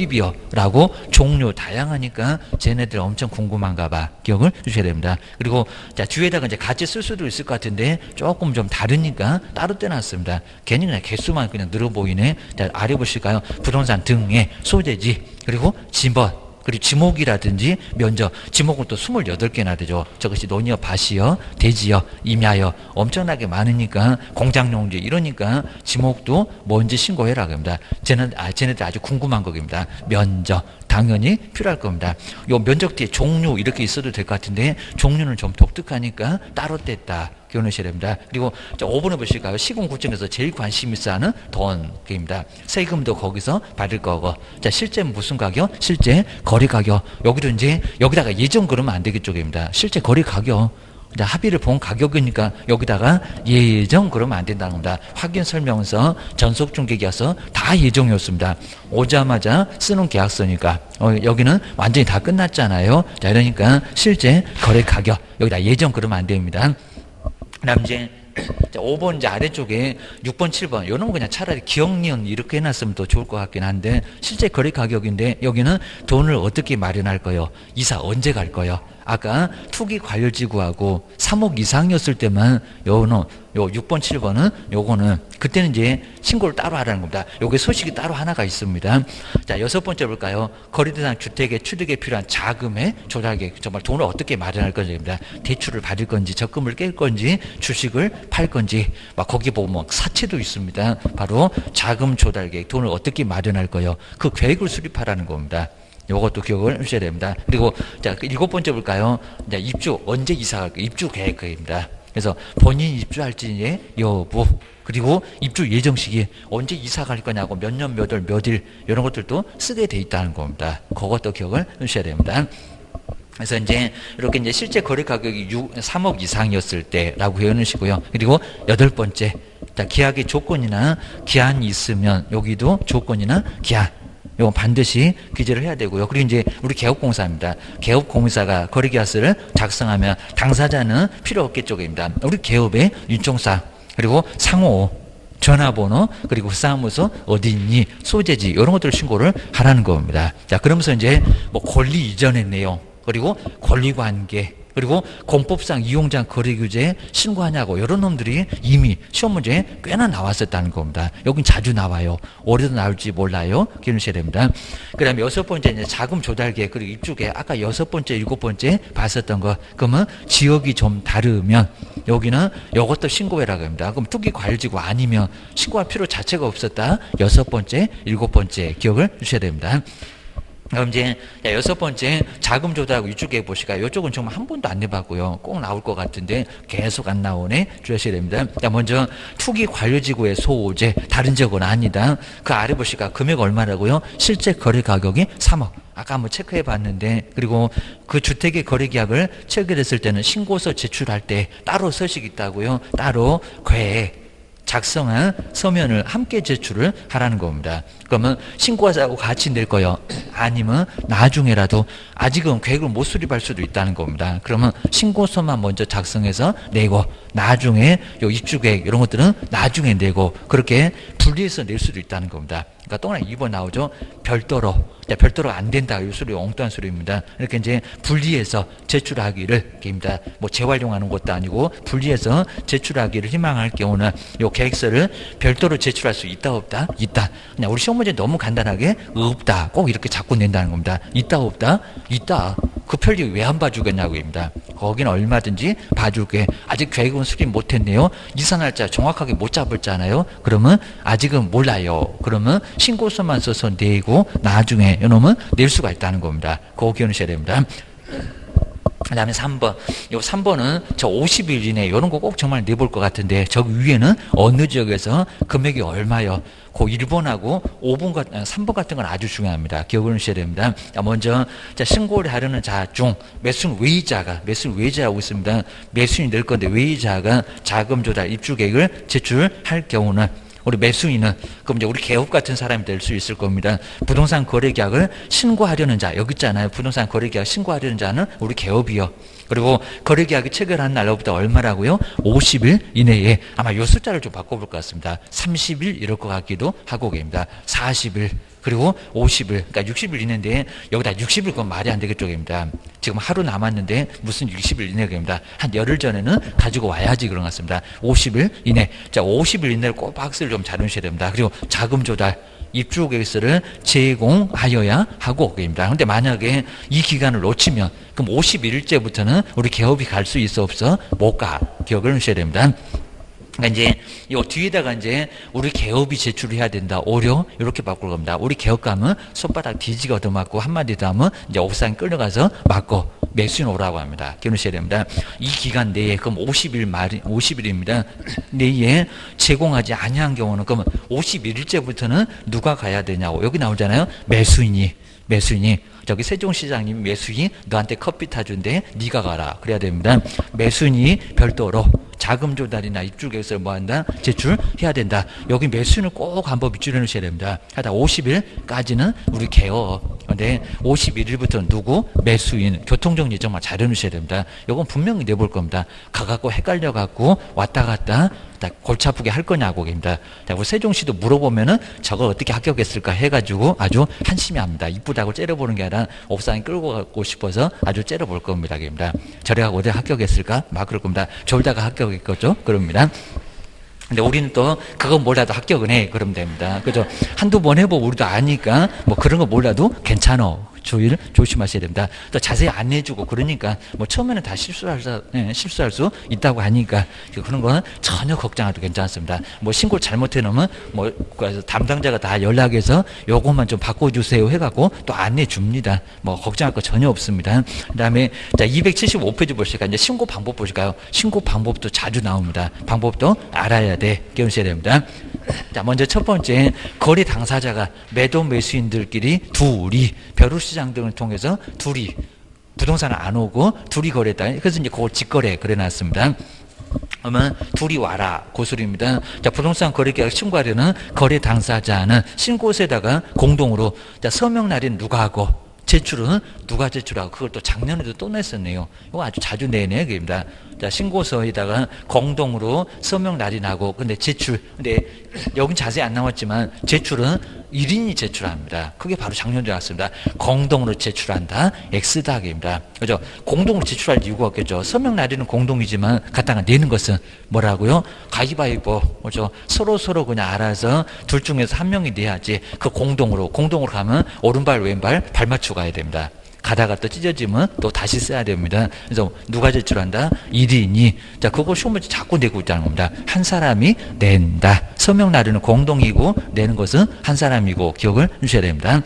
연립이요라고 종류 다양하니까 쟤네들 엄청 궁금한가 봐. 기억을 주셔야 됩니다. 그리고 자 뒤에다가 이제 같이 쓸 수도 있을 것 같은데 조금 좀 다르니까 따로 떼놨습니다. 괜히 그냥 개수만 그냥 늘어 보이네. 자 아래 보실까요? 부동산 등의 소재지 그리고 지번 그리고 지목이라든지 면적, 지목은 또 28개나 되죠. 저것이 논이요, 밭이요, 대지요, 임야요. 엄청나게 많으니까 공장용지 이러니까 지목도 뭔지 신고해라 그럽니다. 쟤네들 아주 궁금한 거입니다. 면적 당연히 필요할 겁니다. 요 면적 뒤에 종류 이렇게 있어도 될 것 같은데 종류는 좀 독특하니까 따로 뗐다. 기억하셔야 됩니다. 그리고 5번에 보실까요? 시군구청에서 제일 관심 있어 하는 돈입니다. 세금도 거기서 받을 거고. 자, 실제 무슨 가격? 실제 거래 가격. 여기도 이제 여기다가 예정 그러면 안 되겠죠, 입니다. 실제 거래 가격. 자, 합의를 본 가격이니까 여기다가 예정 그러면 안 된다는 겁니다. 확인 설명서, 전속 중개 계약서 다 예정이었습니다. 오자마자 쓰는 계약서니까 여기는 완전히 다 끝났잖아요. 자, 이러니까 실제 거래 가격 여기다 예정 그러면 안 됩니다. 그다음 이제 5번 이제 아래쪽에 6번, 7번 요놈은 그냥 차라리 기억년 이렇게 해놨으면 더 좋을 것 같긴 한데 실제 거래 가격인데 여기는 돈을 어떻게 마련할 거요? 이사 언제 갈 거요? 아까 투기 과열지구하고 3억 이상이었을 때만 요 6번, 7번은 요거는 그때는 이제 신고를 따로 하라는 겁니다. 요게 소식이 따로 하나가 있습니다. 자, 6번째 볼까요? 거래대상 주택의 취득에 필요한 자금의 조달계획. 정말 돈을 어떻게 마련할 건지입니다. 대출을 받을 건지, 적금을 깰 건지, 주식을 팔 건지, 막 거기 보면 사채도 있습니다. 바로 자금 조달계획. 돈을 어떻게 마련할 거요? 그 계획을 수립하라는 겁니다. 이것도 기억을 하셔야 됩니다. 그리고 자, 7번째 볼까요? 자, 입주 언제 이사 갈까요? 입주 계획입니다. 그래서 본인 입주할지의 여부 그리고 입주 예정 시기 언제 이사 갈 거냐고 몇 년 몇 월 몇 일 이런 것들도 쓰게 돼 있다는 겁니다. 그것도 기억을 하셔야 됩니다. 그래서 이제 이렇게 이제 실제 거래 가격이 3억 이상이었을 때라고 해놓으시고요. 그리고 8번째 자, 계약의 조건이나 기한이 있으면 여기도 조건이나 기한 이건 반드시 기재를 해야 되고요. 그리고 이제 우리 개업공사입니다. 개업공사가 거래계약서를 작성하면 당사자는 필요 없겠죠. 입니다. 우리 개업의 윤총사 그리고 상호 전화번호 그리고 사무소 어디 있니 소재지 이런 것들을 신고를 하라는 겁니다. 자 그러면서 이제 뭐 권리 이전의 내용 그리고 권리관계 그리고 공법상 이용자 거래규제에 신고하냐고 이런 놈들이 이미 시험 문제에 꽤나 나왔었다는 겁니다. 여긴 자주 나와요. 올해도 나올지 몰라요. 기억하셔야 됩니다. 그 다음에 6번째 이제 자금 조달계획 그리고 입주계획 아까 6번째 7번째 봤었던 거 그러면 지역이 좀 다르면 여기는 이것도 신고해라고 합니다. 그럼 투기 과열지구 아니면 신고할 필요 자체가 없었다. 6번째 7번째 기억을 주셔야 됩니다. 그럼 이제 6번째 자금 조달하고 입주계획 보실까요? 이쪽은 정말 한 번도 안 내봤고요. 꼭 나올 것 같은데 계속 안 나오네. 주셔야 됩니다. 자, 먼저 투기 관료지구의 소재 다른 지역은 아니다. 그 아래 보실까요? 금액 얼마라고요? 실제 거래 가격이 3억. 아까 한번 체크해 봤는데 그리고 그 주택의 거래 계약을 체결했을 때는 신고서 제출할 때 따로 서식이 있다고요. 따로 계획 작성한 서면을 함께 제출을 하라는 겁니다. 그러면 신고하자고 같이 낼 거요. 아니면 나중에라도 아직은 계획을 못 수립할 수도 있다는 겁니다. 그러면 신고서만 먼저 작성해서 내고 나중에 요 입주계획 이런 것들은 나중에 내고 그렇게 분리해서 낼 수도 있다는 겁니다. 그러니까 또 하나 2번 나오죠. 별도로. 별도로 안 된다. 이 소리 엉뚱한 소리입니다. 이렇게 이제 분리해서 제출하기를 입니다. 뭐 재활용하는 것도 아니고 분리해서 제출하기를 희망할 경우는 요 계획서를 별도로 제출할 수 있다 없다? 있다. 그냥 우리 시험 문제 너무 간단하게 없다. 꼭 이렇게 자꾸 낸다는 겁니다. 있다 없다? 있다. 그 편리 왜 안 봐주겠냐고입니다. 거기는 얼마든지 봐줄게. 아직 계획은 수립 못했네요. 이사 날짜 정확하게 못 잡았잖아요. 그러면 아직은 몰라요. 그러면 신고서만 써서 내고 나중에 이놈은 낼 수가 있다는 겁니다. 그거 기억하셔야 됩니다. 그 다음에 3번. 요 3번은 저 50일 이내 이런 거 꼭 정말 내볼 것 같은데 저 위에는 어느 지역에서 금액이 얼마요? 그 1번하고 5번 3번 같은 건 아주 중요합니다. 기억을 하셔야 됩니다. 먼저 자, 신고를 하려는 자 중 매수인 외이자라고 있습니다. 매수인이 낼 건데 외이자가 자금 조달 입주 계획을 제출할 경우는 우리 매수인은 그럼 이제 우리 개업 같은 사람이 될 수 있을 겁니다. 부동산 거래 계약을 신고하려는 자 여기 있잖아요. 부동산 거래 계약 신고하려는 자는 우리 개업이요. 그리고 거래 계약이 체결한 날로부터 얼마라고요? 50일 이내에 아마 요 숫자를 좀 바꿔볼 것 같습니다. 30일 이럴 것 같기도 하고 계십니다. 40일 그리고 50일 그러니까 60일 이내인데 여기다 60일 그건 말이 안 되겠죠입니다. 지금 하루 남았는데 무슨 60일 이내입니다. 한 열흘 전에는 가지고 와야지 그런 것 같습니다. 50일 이내. 자, 50일 이내를 꼭 박스를 좀 잘 넣으셔야 됩니다. 그리고 자금 조달 입주 계획서를 제공하여야 하고 그럽니다. 그런데 만약에 이 기간을 놓치면 그럼 51일째부터는 우리 개업이 갈 수 있어 없어 못 가. 기억을 하셔야 됩니다. 그러니까 이제 요 뒤에다가 이제 우리 개업이 제출해야 된다. 오려 이렇게 바꿀 겁니다. 우리 개업 가면 손바닥 뒤지가 얻어맞고 한마디 더 하면 이제 옥상 끌려가서 맞고 매수인 오라고 합니다. 기억하셔야 됩니다. 이 기간 내에 그럼 50일입니다. 내에 제공하지 아니한 경우는 그러면 51일째부터는 누가 가야 되냐고 여기 나오잖아요. 매수인이 저기 세종시장님이 매수인이 너한테 커피 타준대 네가 가라 그래야 됩니다. 매수인이 별도로 자금 조달이나 입주 계획서를 뭐 한다? 제출해야 된다. 여기 매수인을 꼭 한번 밑줄해 놓으셔야 됩니다. 하다 50일까지는 우리 개업. 근데 51일부터 누구? 매수인. 교통정리 정말 잘 해놓으셔야 됩니다. 이건 분명히 내볼 겁니다. 가갖고 헷갈려갖고 왔다 갔다 골치 아프게 할 거냐고 입니다. 우리 세종시도 물어보면은 저걸 어떻게 합격했을까 해가지고 아주 한심해합니다. 이쁘다고 째려보는 게 아니라 옥상에 끌고 가고 싶어서 아주 째려볼 겁니다. 입니다. 저래가 어디 합격했을까? 막 그럴 겁니다. 졸다가 합격했겠죠? 그럽니다. 근데 우리는 또 그거 몰라도 합격은 해. 그러면 됩니다. 그죠? 한두 번 해보고 우리도 아니까 뭐 그런 거 몰라도 괜찮아. 주의를 조심하셔야 됩니다. 또 자세히 안 해주고 그러니까 뭐 처음에는 다 실수할 수 있다고 하니까 그런 거는 전혀 걱정해도 괜찮습니다. 뭐 신고 잘못해 놓으면 뭐 담당자가 다 연락해서 요것만 좀 바꿔주세요 해갖고 또 안 해줍니다. 뭐 걱정할 거 전혀 없습니다. 그 다음에 자 275페이지 보실까요? 이제 신고 방법 보실까요? 신고 방법도 자주 나옵니다. 방법도 알아야 돼. 기억하셔야 됩니다. 자, 먼저 첫 번째, 거래 당사자가 매도 매수인들끼리 둘이 벼루시장 등을 통해서 둘이 부동산을 안 오고 둘이 거래했다. 그래서 이제 그걸 직거래 그래놨습니다. 그러면 둘이 와라 고소리입니다. 자, 부동산 거래계약 신고하려는 거래 당사자는 신고서에다가 공동으로 자, 서명 날인 누가 하고 제출은 누가 제출하고 그걸 또 작년에도 또 냈었네요. 이거 아주 자주 내네 그입니다. 자, 신고서에다가 공동으로 서명 날인하고 근데 근데 여긴 자세히 안 나왔지만 제출은 1인이 제출합니다. 그게 바로 작년에 나왔습니다. 공동으로 제출한다. X다 입니다. 그죠? 공동으로 제출할 이유가 없겠죠. 서명 날인은 공동이지만 갖다가 내는 것은 뭐라고요? 가위바위보. 그죠? 서로 그냥 알아서 둘 중에서 한 명이 내야지. 그 공동으로 가면 오른발 왼발 발 맞추고 가야 됩니다. 가다가 또 찢어지면 또 다시 써야 됩니다. 그래서 누가 제출한다? 1인이. 자, 그거 시험을 자꾸 내고 있다는 겁니다. 한 사람이 낸다. 서명 날인은 공동이고 내는 것은 한 사람이고 기억을 해주셔야 됩니다.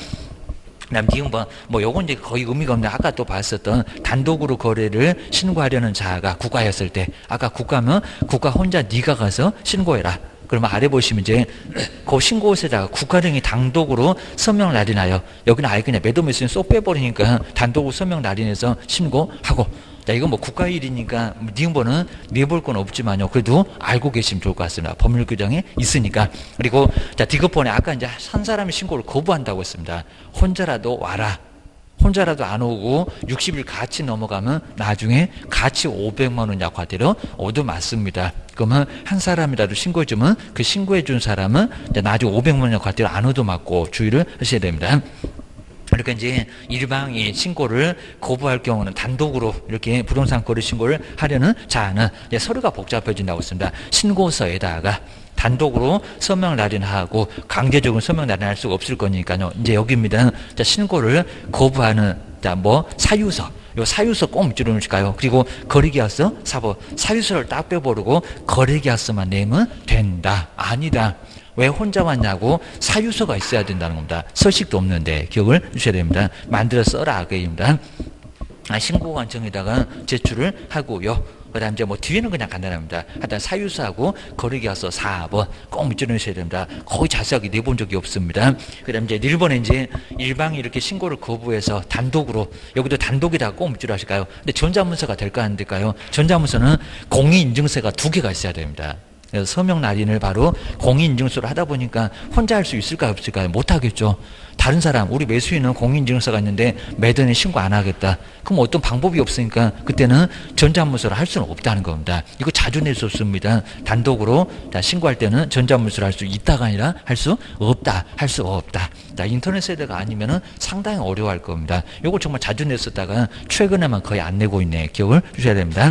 그다음 지금 뭐 요건 이제 거의 의미가 없는데 아까 또 봤었던 단독으로 거래를 신고하려는 자가 국가였을 때 아까 국가면 국가 혼자 네가 가서 신고해라. 그러면 아래 보시면 이제 그 신고서에다가 국가령이 단독으로 서명 날인하여 여기는 아예 그냥 매도 매수인 쏙 빼버리니까 단독으로 서명 날인해서 신고하고 자, 이건 뭐 국가 일이니까 니은번은 내볼 건 없지만요. 그래도 알고 계시면 좋을 것 같습니다. 법률 규정에 있으니까. 그리고 자, 디귿번에 아까 이제 한 사람이 신고를 거부한다고 했습니다. 혼자라도 와라. 혼자라도 안 오고 60일 같이 넘어가면 나중에 같이 500만 원 약화대로 오도 맞습니다. 그러면 한 사람이라도 신고해주면 그 신고해준 사람은 나중에 500만 원 약화대로 안 오도 맞고 주의를 하셔야 됩니다. 그러니까 이제 일방이 신고를 거부할 경우는 단독으로 이렇게 부동산 거래 신고를 하려는 자는 서류가 복잡해진다고 했습니다. 신고서에다가 단독으로 서명 날인하고 강제적으로 서명 날인할 수가 없을 거니까요. 이제 여기입니다. 자, 신고를 거부하는 자, 뭐 사유서 요 사유서 꼭 밑줄여 놓으실까요? 그리고 거래계약서 4번 사유서를 딱 빼버리고 거래계약서만 내면 된다. 아니다. 왜 혼자 왔냐고 사유서가 있어야 된다는 겁니다. 서식도 없는데 기억을 주셔야 됩니다. 만들어 써라 그입니다. 신고관청에다가 제출을 하고요. 그 다음 이제 뭐 뒤에는 그냥 간단합니다. 하여튼 사유서하고 거래계약서 4번 꼭 밑줄여 놓으셔야 됩니다. 거의 자세하게 내본 적이 없습니다. 그 다음 이제 1번에 이제 일방이 이렇게 신고를 거부해서 단독으로, 여기도 단독에다가 꼭 밑줄여 하실까요? 근데 전자문서가 될까 안 될까요? 전자문서는 공인인증서가 2개가 있어야 됩니다. 그래서 서명 날인을 바로 공인인증서로 하다 보니까 혼자 할 수 있을까요 없을까요? 못하겠죠. 다른 사람, 우리 매수인은 공인인증서가 있는데 매도인은 신고 안 하겠다. 그럼 어떤 방법이 없으니까 그때는 전자문서를 할 수는 없다는 겁니다. 이거 자주 낼 수 없습니다. 단독으로 신고할 때는 전자문서를 할 수 있다가 아니라 할 수 없다. 할 수 없다. 인터넷 세대가 아니면은 상당히 어려워할 겁니다. 이거 정말 자주 냈었다가 최근에만 거의 안 내고 있네. 기억을 주셔야 됩니다.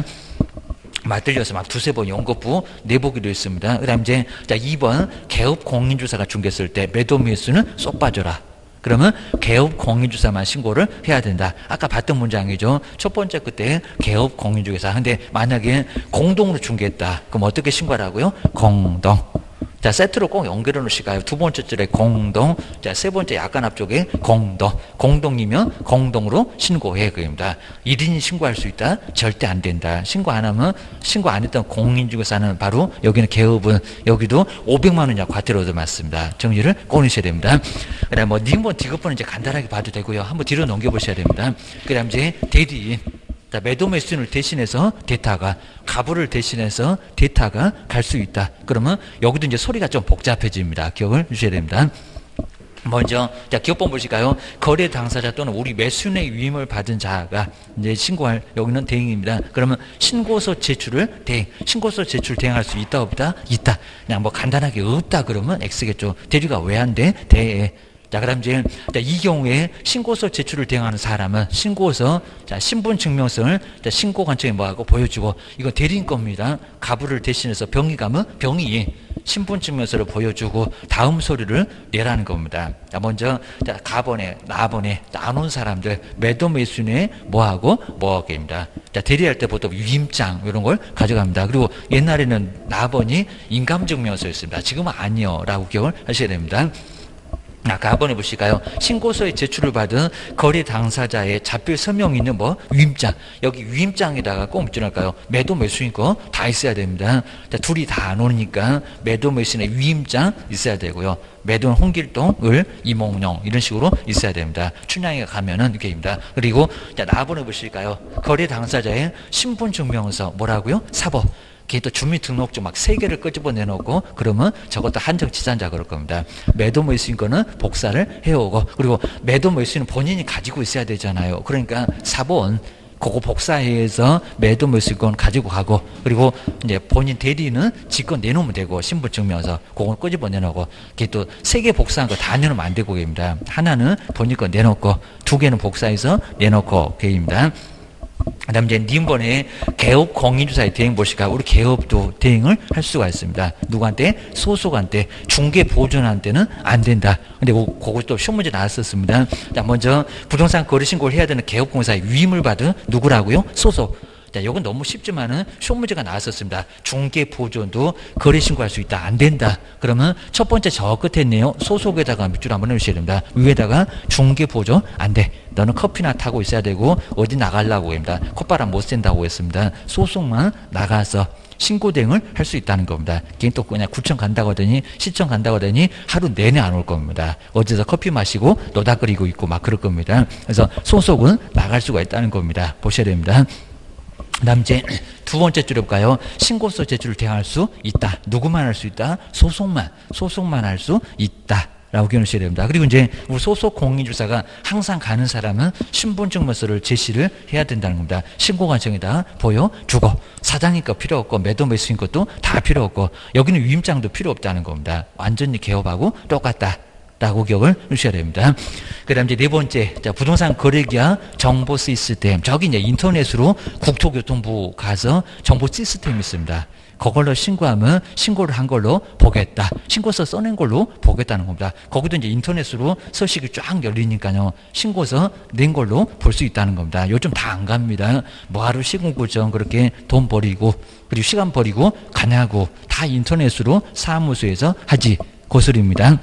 맞들려서 막 2-3번 연거푸 내보기도 했습니다. 그 다음 이제 2번 개업 공인주사가 중개했을 때 매도 매수는 쏙 빠져라. 그러면 개업 공인주사만 신고를 해야 된다. 아까 봤던 문장이죠. 첫 번째 그때 개업 공인주사. 근데 만약에 공동으로 중개했다. 그럼 어떻게 신고하라고요? 공동. 자, 세트로 꼭 연결해 놓으실까요? 두 번째 줄에 공동, 자, 세 번째 약간 앞쪽에 공동. 공동이면 공동으로 신고해. 그입니다. 1인이 신고할 수 있다? 절대 안 된다. 신고 안 하면, 신고 안 했던 공인중개사는 바로, 여기는 개업은, 여기도 500만 원 이하 과태료 얻어맞습니다. 정리를 꺼내셔야 됩니다. 그 다음 뭐, 닝번 디귿번은 이제 간단하게 봐도 되고요. 한번 뒤로 넘겨보셔야 됩니다. 그 다음 이제 대리인. 자, 매도 매수인을 대신해서 대타가, 가부를 대신해서 대타가 갈 수 있다. 그러면 여기도 이제 소리가 좀 복잡해집니다. 기억을 주셔야 됩니다. 먼저, 자, 기업번 보실까요? 거래 당사자 또는 우리 매수인의 위임을 받은 자가 이제 신고할, 여기는 대행입니다. 그러면 신고서 제출을 대행, 신고서 제출 대행할 수 있다, 없다? 있다. 그냥 뭐 간단하게 없다 그러면 X겠죠. 대리가 왜 안 돼? 대해. 자, 그럼 이제 이 경우에 신고서 제출을 대행하는 사람은 신고서, 자, 신분증명서를 신고관청에 뭐하고 보여주고, 이거 대리인 겁니다. 가부를 대신해서 병이 가면 병이 신분증명서를 보여주고 다음 소리를 내라는 겁니다. 자, 먼저 자, 가번에 나번에 나눈 사람들 매도 매수인에 뭐하고 뭐하게입니다. 자, 대리할 때 보통 위임장 이런 걸 가져갑니다. 그리고 옛날에는 나번이 인감증명서였습니다. 지금은 아니요라고 기억을 하셔야 됩니다. 아까 한번 해보실까요? 신고서에 제출을 받은 거래 당사자의 자필 서명이 있는 뭐 위임장, 여기 위임장에다가 꼭 붙여놓을까요? 매도 매수인 거 다 있어야 됩니다. 자, 둘이 다 안 오니까 매도 매수인의 위임장 있어야 되고요. 매도는 홍길동을 이몽룡 이런 식으로 있어야 됩니다. 춘향이가 가면은 이렇게입니다. 그리고 자, 나번 해보실까요? 거래 당사자의 신분증명서 뭐라고요? 사법. 걔 또 주민등록증 막 3개를 끄집어 내놓고 그러면 저것도 한정치산자 그럴 겁니다. 매도 매수인 거는 복사를 해오고, 그리고 매도 매수인은 본인이 가지고 있어야 되잖아요. 그러니까 사본 그거 복사해서 매도 매수인 건 가지고 가고, 그리고 이제 본인 대리는 지건 내놓으면 되고, 신분증명서 그걸 끄집어 내놓고, 걔 또 3개 복사한 거 다 내놓으면 안 되고 계입니다. 하나는 본인 거 내놓고 2개는 복사해서 내놓고 계입니다. 그 다음 이제 님번에 개업 공인주사의 대행 보실까? 우리 개업도 대행을 할 수가 있습니다. 누구한테? 소속한테, 중개 보존한테는 안 된다. 근데 그것도 시험 문제 나왔었습니다. 자, 먼저 부동산 거래 신고를 해야 되는 개업공사의 위임을 받은 누구라고요? 소속. 자, 이건 너무 쉽지만은 시험 문제가 나왔었습니다. 중개 보존도 거래 신고할 수 있다. 안 된다. 그러면 첫 번째 저 끝에 있네요. 소속에다가 밑줄 한번 해주셔야 됩니다. 위에다가 중개 보존 안 돼. 너는 커피나 타고 있어야 되고 어디 나가려고 합니다. 콧바람 못 쐰다고 했습니다. 소속만 나가서 신고 대행을 할 수 있다는 겁니다. 걔는 또 그냥 구청 간다고 하더니 시청 간다고 하더니 하루 내내 안 올 겁니다. 어디서 커피 마시고 노닥거리고 있고 막 그럴 겁니다. 그래서 소속은 나갈 수가 있다는 겁니다. 보셔야 됩니다. 그 다음 이제 두 번째 줄에 볼까요? 신고서 제출을 대행할 수 있다. 누구만 할 수 있다? 소속만 할 수 있다. 라고 기억하셔야 됩니다. 그리고 이제 우리 소속 공인주사가 항상 가는 사람은 신분증명서를 제시를 해야 된다는 겁니다. 신고관청에다 보여주고, 사장님 거 필요 없고 매도 매수인 것도 다 필요 없고 여기는 위임장도 필요 없다는 겁니다. 완전히 개업하고 똑같다. 라고 기억을 해주셔야 됩니다. 그 다음 이제 네 번째, 자, 부동산 거래계약 정보 시스템. 저기 이제 인터넷으로 국토교통부 가서 정보 시스템이 있습니다. 그걸로 신고하면 신고를 한 걸로 보겠다. 신고서 써낸 걸로 보겠다는 겁니다. 거기도 이제 인터넷으로 서식이 쫙 열리니까요. 신고서 낸 걸로 볼 수 있다는 겁니다. 요즘 다 안 갑니다. 뭐하러 시군구청 그렇게 돈 버리고 그리고 시간 버리고 가냐고. 다 인터넷으로 사무소에서 하지. 고소리입니다.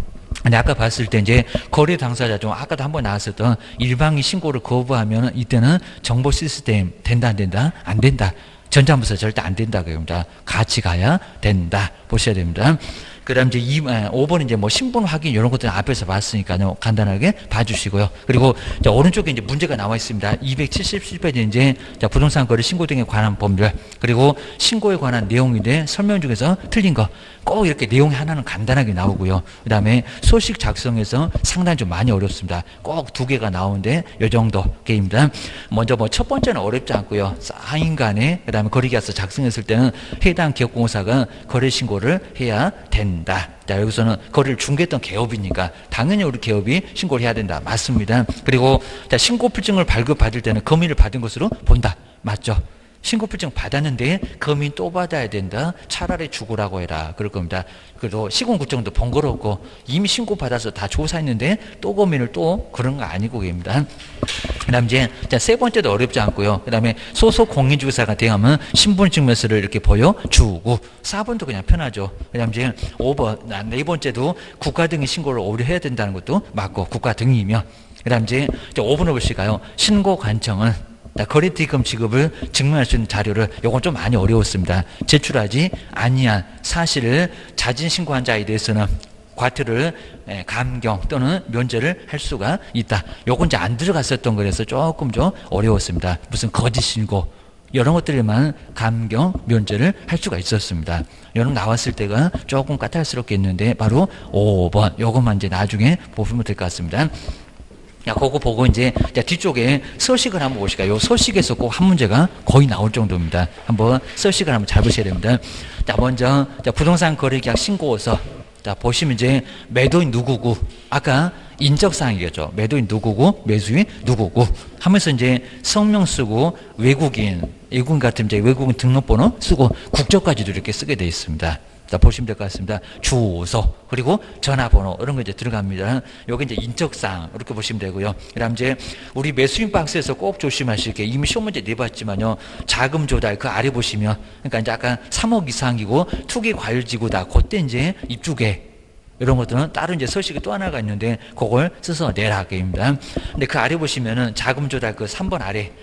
근데 아까 봤을 때 이제 거래 당사자 중 아까도 한번 나왔었던 일방이 신고를 거부하면 이때는 정보 시스템 된다 안 된다? 안 된다. 전자부서 절대 안 된다 그럽니다. 같이 가야 된다. 보셔야 됩니다. 그 다음 이제 5번은 이제 뭐 신분 확인 이런 것들은 앞에서 봤으니까요. 간단하게 봐주시고요. 그리고 자, 오른쪽에 이제 문제가 나와 있습니다. 277페이지 이제 자, 부동산 거래 신고 등에 관한 법률 그리고 신고에 관한 내용인데 설명 중에서 틀린 거 꼭 이렇게 내용이 하나는 간단하게 나오고요. 그 다음에 소식 작성에서 상당히 좀 많이 어렵습니다. 꼭 2개가 나오는데 이 정도 게임입니다. 먼저 뭐 첫 번째는 어렵지 않고요. 사인 간에 그 다음에 거래계약서 작성했을 때는 해당 기업공사가 거래 신고를 해야 된다. 자, 여기서는 거래를 중개했던 기업이니까 당연히 우리 기업이 신고를 해야 된다. 맞습니다. 그리고 자, 신고필증을 발급받을 때는 검인을 받은 것으로 본다. 맞죠? 신고필증 받았는데 검인 또 받아야 된다. 차라리 죽으라고 해라. 그럴 겁니다. 그래도 시군구청도 번거롭고 이미 신고받아서 다 조사했는데 또 검인을 또 그런 거 아니고 계십니다. 그 다음 이제 세 번째도 어렵지 않고요. 그 다음에 소속 공인중개사가 되면 신분증명서를 이렇게 보여주고 4번도 그냥 편하죠. 그 다음 이제 5번, 네 번째도 국가 등의 신고를 오히려 해야 된다는 것도 맞고 국가 등이며 그 다음 이제 5번을 보실까요? 신고 관청은 거래대금 지급을 증명할 수 있는 자료를 요건 좀 많이 어려웠습니다. 제출하지 아니한 사실을 자진 신고한 자에 대해서는 과태료를 감경 또는 면제를 할 수가 있다. 요건 이제 안 들어갔었던 거라서 조금 좀 어려웠습니다. 무슨 거짓 신고 이런 것들만 감경 면제를 할 수가 있었습니다. 이런 나왔을 때가 조금 까탈스럽겠는데 바로 5번 요것만 이제 나중에 보시면 될 것 같습니다. 야, 그거 보고 이제 뒤쪽에 서식을 한번 보실까요? 요 서식에서 꼭 한 문제가 거의 나올 정도입니다. 한번 서식을 한번 잘 보셔야 됩니다. 자, 먼저 부동산 거래계약 신고서. 자, 보시면 이제 매도인 누구고 아까 인적사항이겠죠. 매도인 누구고 매수인 누구고 하면서 이제 성명 쓰고 외국인 같은 이제 외국인 등록번호 쓰고 국적까지도 이렇게 쓰게 되어 있습니다. 자, 보시면 될 것 같습니다. 주소, 그리고 전화번호, 이런 거 이제 들어갑니다. 여기 이제 인적사항, 이렇게 보시면 되고요. 그 다음 이제 우리 매수인 박스에서 꼭 조심하실 게 이미 시험 문제 내봤지만요. 자금 조달, 그 아래 보시면, 그러니까 이제 아까 3억 이상이고 투기 과열지구다. 그때 이제 입주계. 이런 것들은 다른 이제 서식이 또 하나가 있는데 그걸 써서 내라 게임입니다. 근데 그 아래 보시면은 자금 조달 그 3번 아래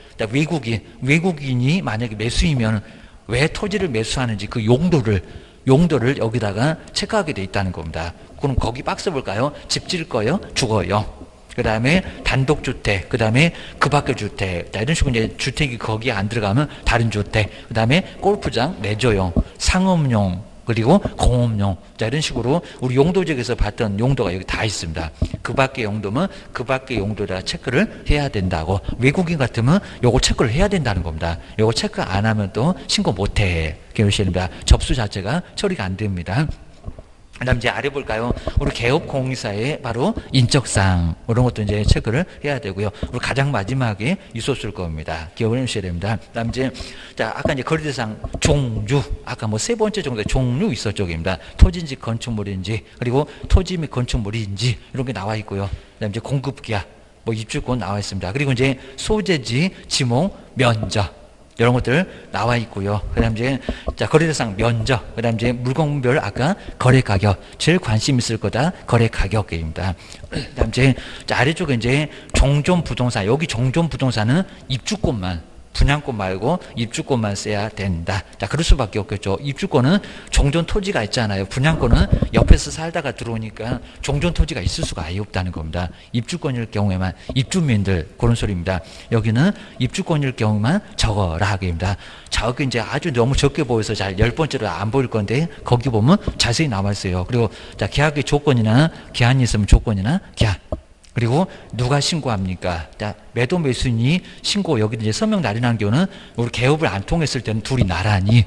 외국인이 만약에 매수이면 왜 토지를 매수하는지 그 용도를 여기다가 체크하게 돼 있다는 겁니다. 그럼 거기 박스 볼까요? 집 지을 거요? 주거요. 그 다음에 단독주택, 그 다음에 그 밖의 주택. 자, 이런 식으로 이제 주택이 거기에 안 들어가면 다른 주택. 그 다음에 골프장, 레저용, 상업용, 그리고 공업용. 자, 이런 식으로 우리 용도지역에서 봤던 용도가 여기 다 있습니다. 그 밖의 용도면 그 밖의 용도에다 체크를 해야 된다고. 외국인 같으면 요거 체크를 해야 된다는 겁니다. 요거 체크 안 하면 또 신고 못 해. 그러십니다. 접수 자체가 처리가 안 됩니다. 그 다음 이제 아래 볼까요? 우리 개업공사의 바로 인적사항, 이런 것도 이제 체크를 해야 되고요. 우리 가장 마지막에 있었을 겁니다. 기억을 해주셔야 됩니다. 그 다음 이제, 자, 아까 이제 거래대상 종류, 아까 뭐 3번째 정도의 종류 있었죠. 입니다. 토지인지 건축물인지, 그리고 토지 및 건축물인지, 이런 게 나와 있고요. 그 다음 이제 공급기약, 뭐 입주권 나와 있습니다. 그리고 이제 소재지, 지목, 면적, 이런 것들 나와 있고요. 그 다음 이제, 자, 거래대상 면적, 그 다음 이제 물건별 아까 거래 가격, 제일 관심 있을 거다, 거래 가격입니다. 그 다음 이제, 자, 아래쪽에 이제 종전 부동산, 여기 종전 부동산은 입주권만, 분양권 말고 입주권만 써야 된다. 자, 그럴 수밖에 없겠죠. 입주권은 종전 토지가 있잖아요. 분양권은 옆에서 살다가 들어오니까 종전 토지가 있을 수가 아예 없다는 겁니다. 입주권일 경우에만 입주민들 그런 소리입니다. 여기는 입주권일 경우만 적어라 하게입니다. 저기 이제 아주 너무 적게 보여서 잘 10번째로 안 보일 건데 거기 보면 자세히 나와 있어요. 그리고 자, 계약의 조건이나 기한이 있으면 조건이나 기한. 그리고 누가 신고합니까? 자, 매도 매수인이 신고 여기 이제 서명 날인한 경우는 우리 개업을 안 통했을 때는 둘이 나란히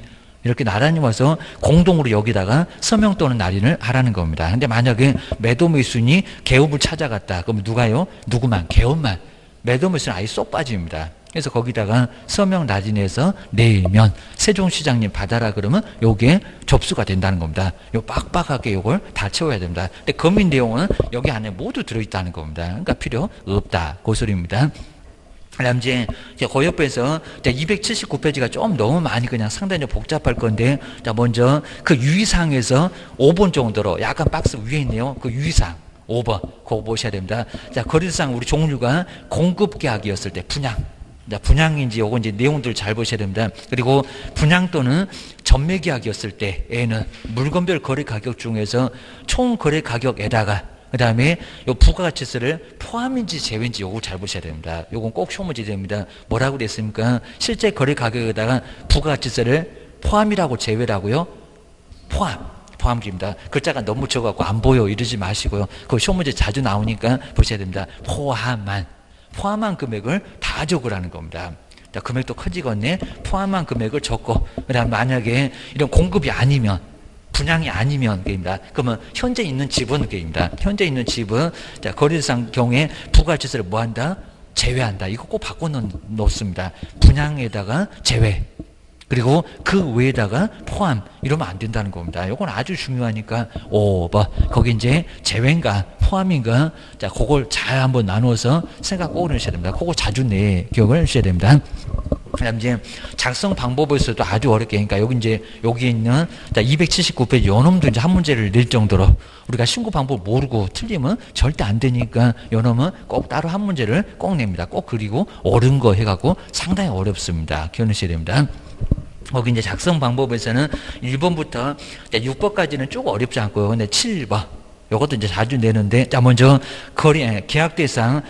이렇게 나란히 와서 공동으로 여기다가 서명 또는 날인을 하라는 겁니다. 근데 만약에 매도매수인이 개업을 찾아갔다. 그럼 누가요? 누구만? 개업만. 매도매수는 아예 쏙 빠집니다. 그래서 거기다가 서명 날인해서 내면 세종시장님 받아라 그러면 요게 접수가 된다는 겁니다. 요 빡빡하게 요걸 다 채워야 됩니다. 근데 검인 내용은 여기 안에 모두 들어있다는 겁니다. 그러니까 필요 없다. 그 소리입니다. 그다음 이제 그 옆에서 279페이지가 좀 너무 많이 그냥 상당히 복잡할 건데, 자 먼저 그 유의사항에서 5번 정도로 약간 박스 위에 있네요. 그 유의사항 5번 그거 보셔야 됩니다. 자 거래대상 우리 종류가 공급계약이었을 때 분양. 자 분양인지 요건 이제 내용들 잘 보셔야 됩니다. 그리고 분양 또는 전매계약이었을 때에는 물건별 거래 가격 중에서 총 거래 가격에다가 그 다음에 요 부가가치세를 포함인지 제외인지 요걸 잘 보셔야 됩니다. 요건 꼭 시험문제 됩니다. 뭐라고 됐습니까? 실제 거래 가격에다가 부가가치세를 포함이라고 제외라고요? 포함입니다. 글자가 너무 적어갖고 안 보여 이러지 마시고요. 그 시험문제 자주 나오니까 보셔야 됩니다. 포함한 금액을 다 적으라는 겁니다. 자, 금액도 커지겠네. 포함한 금액을 적고, 그 다음 만약에 이런 공급이 아니면, 분양이 아니면 게임이다. 그러면 현재 있는 집은 게임이다. 현재 있는 집은 자, 거래대상 경우에 부가가치세를 뭐한다? 제외한다. 이거 꼭 바꿔 놓습니다. 분양에다가 제외. 그리고 그 외에다가 포함. 이러면 안 된다는 겁니다. 이건 아주 중요하니까 5번. 거기 이제 제외인가 포함인가. 자, 그걸 잘 한번 나누어서 생각 꼭 해주셔야 됩니다. 그거 자주 기억을 해주셔야 됩니다. 그다음 이제 작성 방법에서도 아주 어렵게, 그러니까 여기 이제 여기 있는 279페이지 요놈도 이제 한 문제를 낼 정도로 우리가 신고 방법 모르고 틀리면 절대 안 되니까 요놈은 꼭 따로 한 문제를 꼭 냅니다. 꼭 그리고 옳은 거 해갖고 상당히 어렵습니다. 기억하셔야 됩니다. 거기 이제 작성 방법에서는 1번부터 6번까지는 쭉 어렵지 않고요. 근데 7번 요것도 이제 자주 내는데, 자 먼저 계약 대상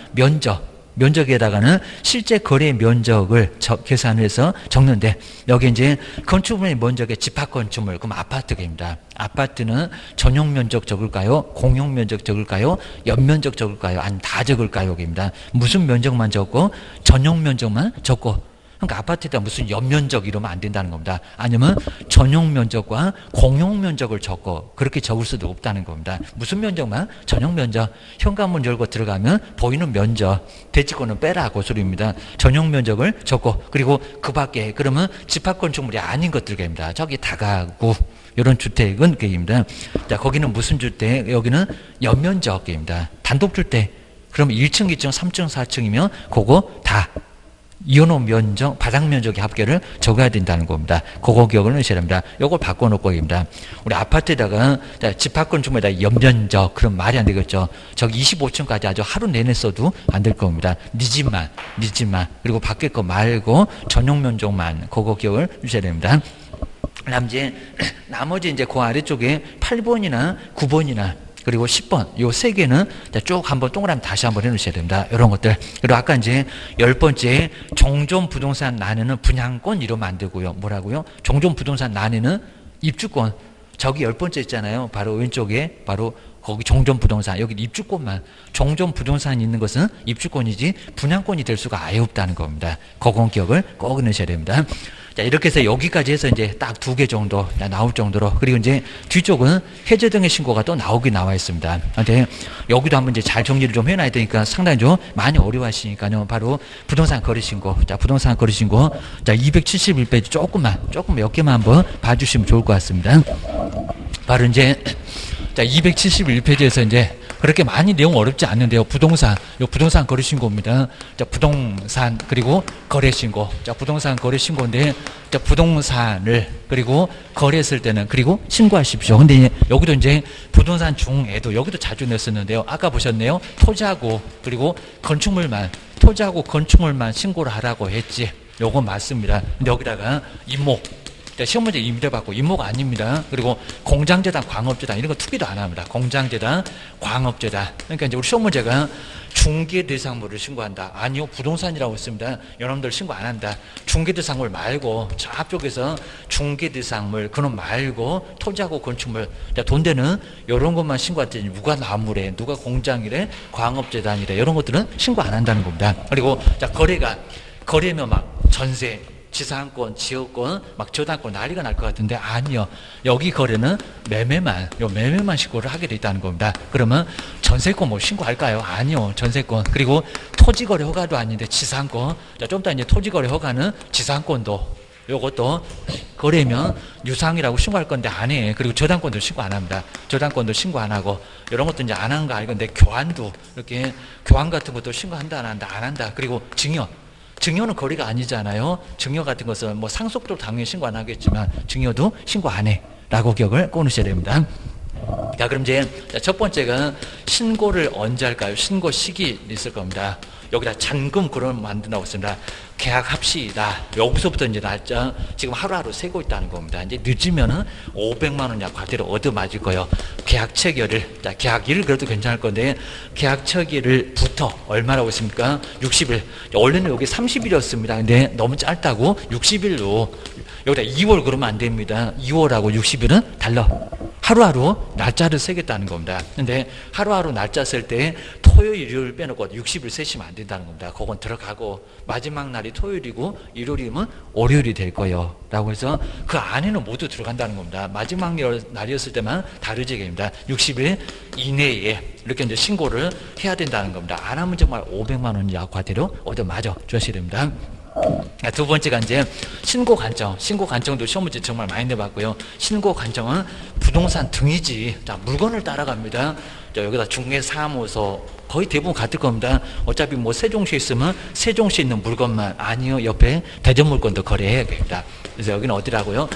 면적에다가는 실제 거래 면적을 계산해서 적는데, 여기 이제 건축물의 면적의 집합건축물, 그럼 아파트입니다. 아파트는 전용 면적 적을까요? 공용 면적 적을까요? 연면적 적을까요? 아니면 다 적을까요? 여기입니다. 무슨 면적만 적고 전용 면적만 적고, 그러니까 아파트에다 무슨 연면적 이러면 안 된다는 겁니다. 아니면 전용 면적과 공용 면적을 적고 그렇게 적을 수도 없다는 겁니다. 무슨 면적만? 전용 면적. 현관문 열고 들어가면 보이는 면적. 대치권은 빼라 그 소리입니다. 전용 면적을 적고, 그리고 그 밖에 그러면 집합건축물이 아닌 것들입니다. 저기 다가구 이런 주택은 게임입니다. 자 거기는 무슨 주택? 여기는 연면적입니다. 단독주택. 그러면 1층, 2층, 3층, 4층이면 그거 다 이혼호 면적, 바닥 면적의 합계를 적어야 된다는 겁니다. 그거 기억을 하셔야 됩니다. 요걸 바꿔놓고 입니다. 우리 아파트에다가 집합건축물에다 연면적, 그럼 말이 안 되겠죠. 저기 25층까지 아주 하루 내내 써도 안 될 겁니다. 네 집만. 그리고 밖에 거 말고 전용 면적만. 그거 기억을 주셔야 됩니다. 그다음 이제 나머지 이제 그 아래쪽에 8번이나 9번이나 그리고 10번, 요 세 개는 쭉 한번 동그라미 다시 한번 해놓으셔야 됩니다. 이런 것들. 그리고 아까 이제 10번째, 종전부동산 난에는 분양권 이러면 안 되고요. 뭐라고요? 종전부동산 난에는 입주권. 저기 10번째 있잖아요. 바로 왼쪽에, 바로 거기 종전부동산. 여기 입주권만. 종전부동산이 있는 것은 입주권이지 분양권이 될 수가 아예 없다는 겁니다. 그건 기억을 꼭 넣으셔야 됩니다. 자, 이렇게 해서 여기까지 해서 이제 딱 2개 정도 나올 정도로, 그리고 이제 뒤쪽은 해제 등의 신고가 또 나와 있습니다. 근데 여기도 한번 이제 잘 정리를 좀 해놔야 되니까 상당히 좀 많이 어려워하시니까요. 바로 부동산 거래 신고. 자, 부동산 거래 신고. 자, 271페이지 조금 몇 개만 한번 봐주시면 좋을 것 같습니다. 바로 이제 자, 271페이지에서 이제 그렇게 많이 내용 어렵지 않는데요. 부동산 거래 신고입니다. 자, 부동산 그리고 거래 신고. 자, 부동산 거래 신고인데, 자, 부동산을 그리고 거래했을 때는 그리고 신고하십시오. 근데 여기도 이제 부동산 중에도 여기도 자주 냈었는데요. 아까 보셨네요. 토지하고 그리고 건축물만 신고를 하라고 했지. 요건 맞습니다. 근데 여기다가 임목. 시험 문제 임대 받고 임모가 아닙니다. 그리고 공장재단, 광업재단 이런 거 투기도 안 합니다. 공장재단, 광업재단. 그러니까 이제 우리 시험 문제가 중개대상물을 신고한다. 아니요, 부동산이라고 했습니다. 여러분들 신고 안 한다. 중개대상물 말고 저 앞쪽에서 중개대상물 그놈 말고 토지하고 건축물, 돈 되는 이런 것만 신고했더니 누가 나무래, 누가 공장이래, 광업재단이래 이런 것들은 신고 안 한다는 겁니다. 그리고 자 거래면 막 전세 지상권, 지역권, 막 저당권 난리가 날 것 같은데 아니요. 여기 거래는 매매만 신고를 하게 돼 있다는 겁니다. 그러면 전세권 뭐 신고할까요? 아니요. 전세권. 그리고 토지거래 허가도 아닌데 지상권. 자, 좀 이따 이제 토지거래 허가는 지상권도 요것도 거래면 유상이라고 신고할 건데 안 해. 그리고 저당권도 신고 안 합니다. 저당권도 신고 안 하고 이런 것도 이제 안 하는 거 아니건데 교환도 이렇게 교환 같은 것도 신고한다 안 한다 안 한다. 그리고 증여는 거래가 아니잖아요. 증여 같은 것은 뭐 상속도 당연히 신고 안 하겠지만 증여도 신고 안 해. 라고 기억을 꺼놓으셔야 됩니다. 자, 그럼 이제 첫 번째가 신고를 언제 할까요? 신고 시기 있을 겁니다. 여기다 잔금 그런 만든다고 했습니다. 계약합시다. 여기서부터 이제 날짜 지금 하루하루 세고 있다는 겁니다. 이제 늦으면은 500만 원 과태료 얻어맞을 거예요. 계약 체결일, 자, 계약일 그래도 괜찮을 건데 계약 체결일부터 얼마라고 했습니까? 60일. 원래는 여기 30일이었습니다. 근데 너무 짧다고 60일로 여기다 2월 그러면 안 됩니다. 2월하고 60일은 달라. 하루하루 날짜를 세겠다는 겁니다. 근데 하루하루 날짜 쓸 때 토요일, 일요일 빼놓고 60일 세시면 안 된다는 겁니다. 그건 들어가고 마지막 날이 토요일이고 일요일이면 월요일이 될 거예요. 라고 해서 그 안에는 모두 들어간다는 겁니다. 마지막 날이었을 때만 다르게 됩니다. 60일 이내에 이렇게 이제 신고를 해야 된다는 겁니다. 안 하면 정말 500만 원 이하 과태료 얻어맞아 주셔야 됩니다. 두 번째가 이제 신고 관청. 신고 관청도 시험 문제 정말 많이 내봤고요. 신고 관청은 부동산 등이지. 자, 물건을 따라갑니다. 자, 여기다 중개사무소 거의 대부분 같을 겁니다. 어차피 뭐 세종시에 있으면 세종시에 있는 물건만 아니요. 옆에 대전 물건도 거래해야겠다. 그래서 여기는 어디라고요?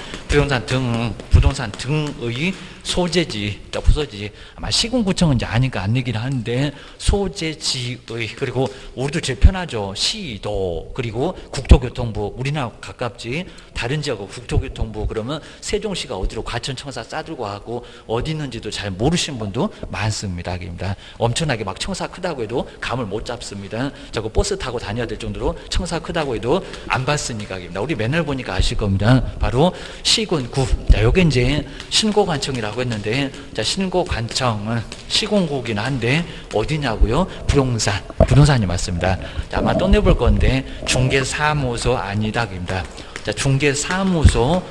부동산 등의 소재지, 부서지. 아마 시군구청은 이제 아니까 안 내긴 하는데 소재지의 그리고 우리도 제일 편하죠. 시도 그리고 국토교통부 우리나라 가깝지. 다른 지역은 국토교통부 그러면 세종시가 어디로 과천청사 싸들고 하고 어디 있는지도 잘 모르시는 분도 많습니다. 엄청나게 막 청사 크다고 해도 감을 못 잡습니다. 저거 버스 타고 다녀야 될 정도로 청사 크다고 해도 안 봤으니까 우리 맨날 보니까 아실 겁니다. 바로 시군구. 자, 요게 이제 신고관청이라고 했는데 자, 신고관청은 시공국이긴 한데 어디냐고요? 부동산이 맞습니다. 자, 아마 또 내볼 건데 중개사무소 아니다. 자, 중개사무소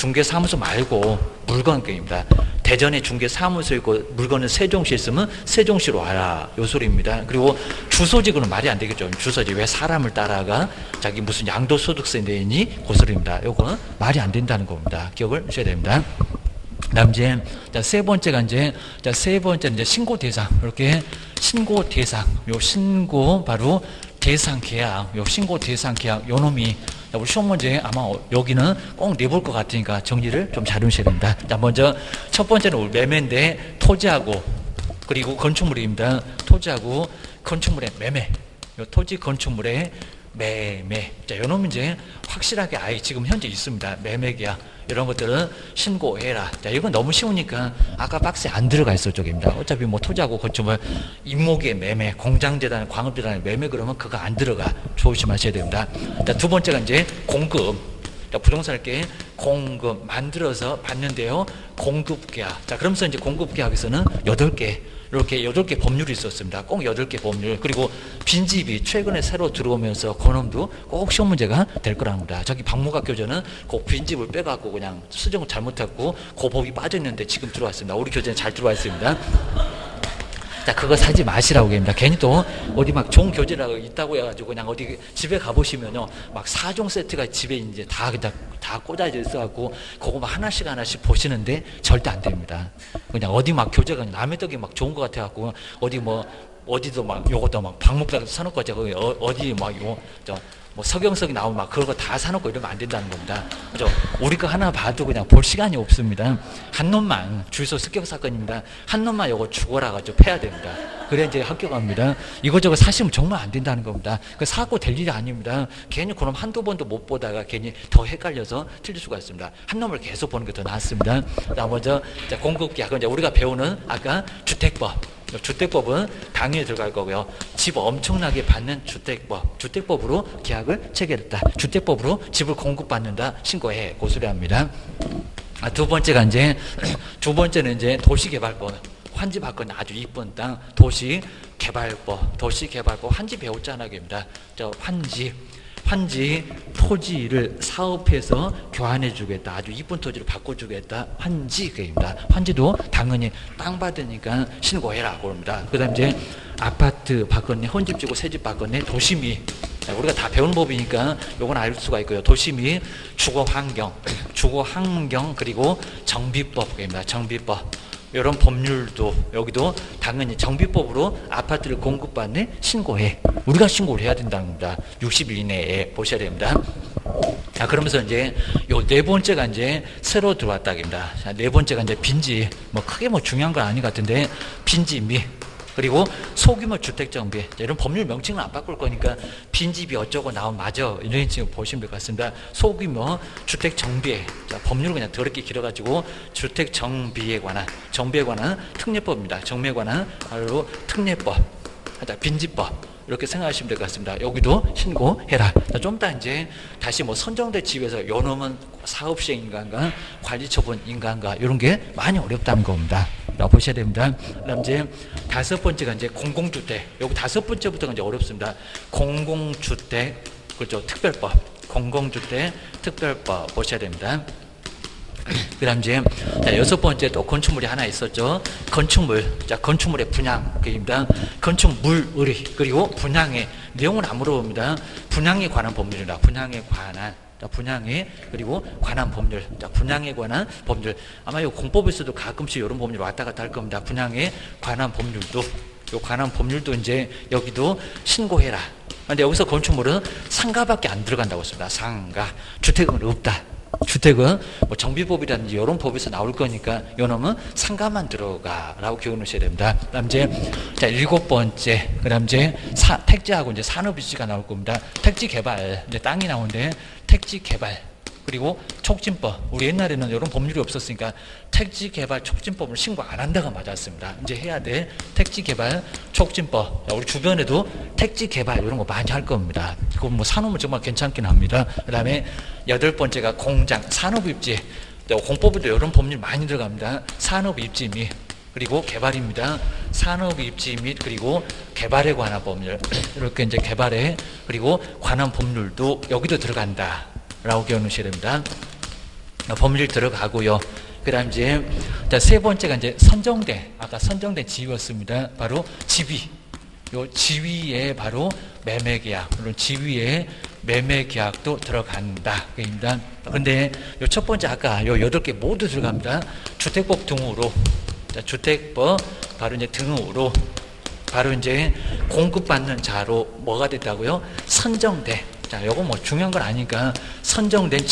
말고 물건게임입니다. 대전에 중개사무소 있고 물건은 세종시에 있으면 세종시로 와라. 요 소리입니다. 그리고 주소지구는 말이 안 되겠죠. 주소지 왜 사람을 따라가 자기 무슨 양도소득세 내니? 그 소리입니다. 요거는 말이 안 된다는 겁니다. 기억을 하셔야 됩니다. 그다음 이제 세 번째는 이제 신고 대상. 이렇게 신고 대상. 요 신고 바로 대상 계약. 요 신고 대상 계약 요 놈이 우리 시험 문제 아마 여기는 꼭 내볼 것 같으니까 정리를 좀 잘 해주셔야 됩니다. 자, 먼저 첫 번째는 매매인데 토지하고 그리고 건축물입니다. 토지하고 건축물의 매매. 요 토지 건축물의 매매. 자, 요놈 이제 확실하게 아예 지금 현재 있습니다. 매매계약. 이런 것들은 신고해라. 자, 이건 너무 쉬우니까 아까 박스에 안 들어가 있을 쪽입니다. 어차피 뭐 토지하고 건축물, 임목의 매매, 공장재단, 광업재단의 매매 그러면 그거 안 들어가. 조심하셔야 됩니다. 자, 두 번째가 이제 공급. 자, 부동산을 이렇게 공급 만들어서 받는데요. 공급계약. 자, 그러면서 이제 공급계약에서는 8개. 이렇게 8개 법률이 있었습니다. 꼭 8개 법률. 그리고 빈집이 최근에 새로 들어오면서 그놈도 꼭 시험 문제가 될 거랍니다. 저기 박무각 교재는 그 빈집을 빼갖고 그냥 수정을 잘못했고 그 법이 빠져있는데 지금 들어왔습니다. 우리 교재는 잘 들어와 있습니다. 자, 그거 사지 마시라고 합니다. 괜히 또 어디 막 좋은 교재라고 있다고 해가지고 그냥 어디 집에 가보시면요. 막 4종 세트가 집에 이제 다 꽂아져 있어갖고 그거 막 하나씩 보시는데 절대 안 됩니다. 그냥 어디 막 교재가 남의 떡이 막 좋은 것 같아갖고 어디도 막 요것도 막 방목ದಾಗ 사놓고 어디 막 뭐 서경석이 나오면 막 그런 거 다 사놓고 이러면 안 된다는 겁니다. 그죠? 우리 거 하나 봐도 그냥 볼 시간이 없습니다. 한 놈만, 주유소 습격 사건입니다. 한 놈만 요거 죽어라가지고 패야 됩니다. 그래야 이제 합격합니다. 이거저거 사시면 정말 안 된다는 겁니다. 그 사고 될 일이 아닙니다. 괜히 그럼 한두 번도 못 보다가 괜히 더 헷갈려서 틀릴 수가 있습니다. 한 놈을 계속 보는 게 더 낫습니다. 자, 먼저 공급계약. 이제 우리가 배우는 아까 주택법. 주택법은 당연히 들어갈 거고요. 집 엄청나게 받는 주택법으로 계약을 체결했다. 주택법으로 집을 공급받는다. 신고해. 고소리 합니다. 두 번째는 이제 도시개발법. 환지 받건 아주 이쁜 땅. 도시개발법. 환지 배웠잖아요. 환지. 환지 토지를 사업해서 교환해 주겠다. 아주 이쁜 토지로 바꿔주겠다. 환지 그입니다. 환지도 당연히 땅 받으니까 신고해라 그럽니다. 그 다음 이제 아파트 바꿨네, 혼집지고 새집 바꿨네, 도시미. 우리가 다 배운 법이니까 요건 알 수가 있고요. 도시미, 주거환경, 그리고 정비법입니다. 정비법. 이런 법률도 여기도 당연히 정비법으로 아파트를 공급받네, 신고해. 우리가 신고를 해야 된다는 겁니다. 60일 이내에 보셔야 됩니다. 자, 그러면서 이제 요 네 번째가 이제 새로 들어왔다입니다. 자, 네 번째가 이제 빈집. 뭐 크게 뭐 중요한 건 아닌 것 같은데 빈집 및 그리고 소규모 주택 정비. 이런 법률 명칭은 안 바꿀 거니까 빈집이 어쩌고 나오면 맞아. 이런 식으로 보시면 될 것 같습니다. 소규모 주택 정비에. 자, 법률은 그냥 더럽게 길어가지고 주택 정비에 관한 특례법입니다. 정비에 관한 바로 특례법. 자, 빈집법. 이렇게 생각하시면 될 것 같습니다. 여기도 신고해라. 좀 이따 이제 다시 뭐 선정된 집에서 요 놈은 사업시행 인가인가 관리 처분 인가인가 이런 게 많이 어렵다는 겁니다. 보셔야 됩니다. 그다음 이제 다섯 번째가 이제 공공주택. 여기 다섯 번째부터가 이제 어렵습니다. 공공주택 그렇죠. 특별법. 공공주택 특별법 보셔야 됩니다. 그 다음 이제 여섯 번째 또 건축물이 하나 있었죠. 건축물. 자, 건축물의 분양입니다. 건축물 의리 그리고 분양의 내용은 안 물어봅니다. 분양에 관한 법률이다. 분양에 관한. 자, 분양에 그리고 관한 법률. 자, 분양에 관한 법률. 아마 이 공법에서도 가끔씩 이런 법률 왔다 갔다 할 겁니다. 분양에 관한 법률도 요 관한 법률도 이제 여기도 신고해라. 근데 여기서 건축물은 상가밖에 안 들어간다고 했습니다. 상가. 주택은 없다. 주택은 뭐 정비법이라든지 이런 법에서 나올 거니까 요놈은 상가만 들어가라고 기억해 놓으셔야 됩니다. 그다음 이제 자, 일곱 번째. 그다음 이제 택지하고 이제 산업유치가 나올 겁니다. 택지 개발. 이제 땅이 나오는데 택지 개발. 그리고 촉진법. 우리 옛날에는 이런 법률이 없었으니까 택지 개발 촉진법을 신고 안 한다가 맞았습니다. 이제 해야 돼. 택지 개발 촉진법. 우리 주변에도 택지 개발 이런 거 많이 할 겁니다. 그거 뭐 산업은 정말 괜찮긴 합니다. 그다음에 여덟 번째가 공장 산업입지. 공법에도 이런 법률 많이 들어갑니다. 산업입지 및 그리고 개발입니다. 산업입지 및 그리고 개발에 관한 법률. 이렇게 이제 개발에 그리고 관한 법률도 여기도 들어간다. 라고 기억 놓으셔야 됩니다. 법률 들어가고요. 그 다음 이제 세 번째가 이제 아까 선정된 지위였습니다. 바로 지위. 요 지위에 바로 매매계약, 물론 지위에 매매계약도 들어간다. 입니다. 그런데 요 첫 번째 아까 요 8개 모두 들어갑니다. 주택법 등으로. 자, 주택법 바로 이제 등으로 바로 이제 공급받는 자로 뭐가 됐다고요? 선정돼. 자, 요거 뭐 중요한 건 아니니까 선정된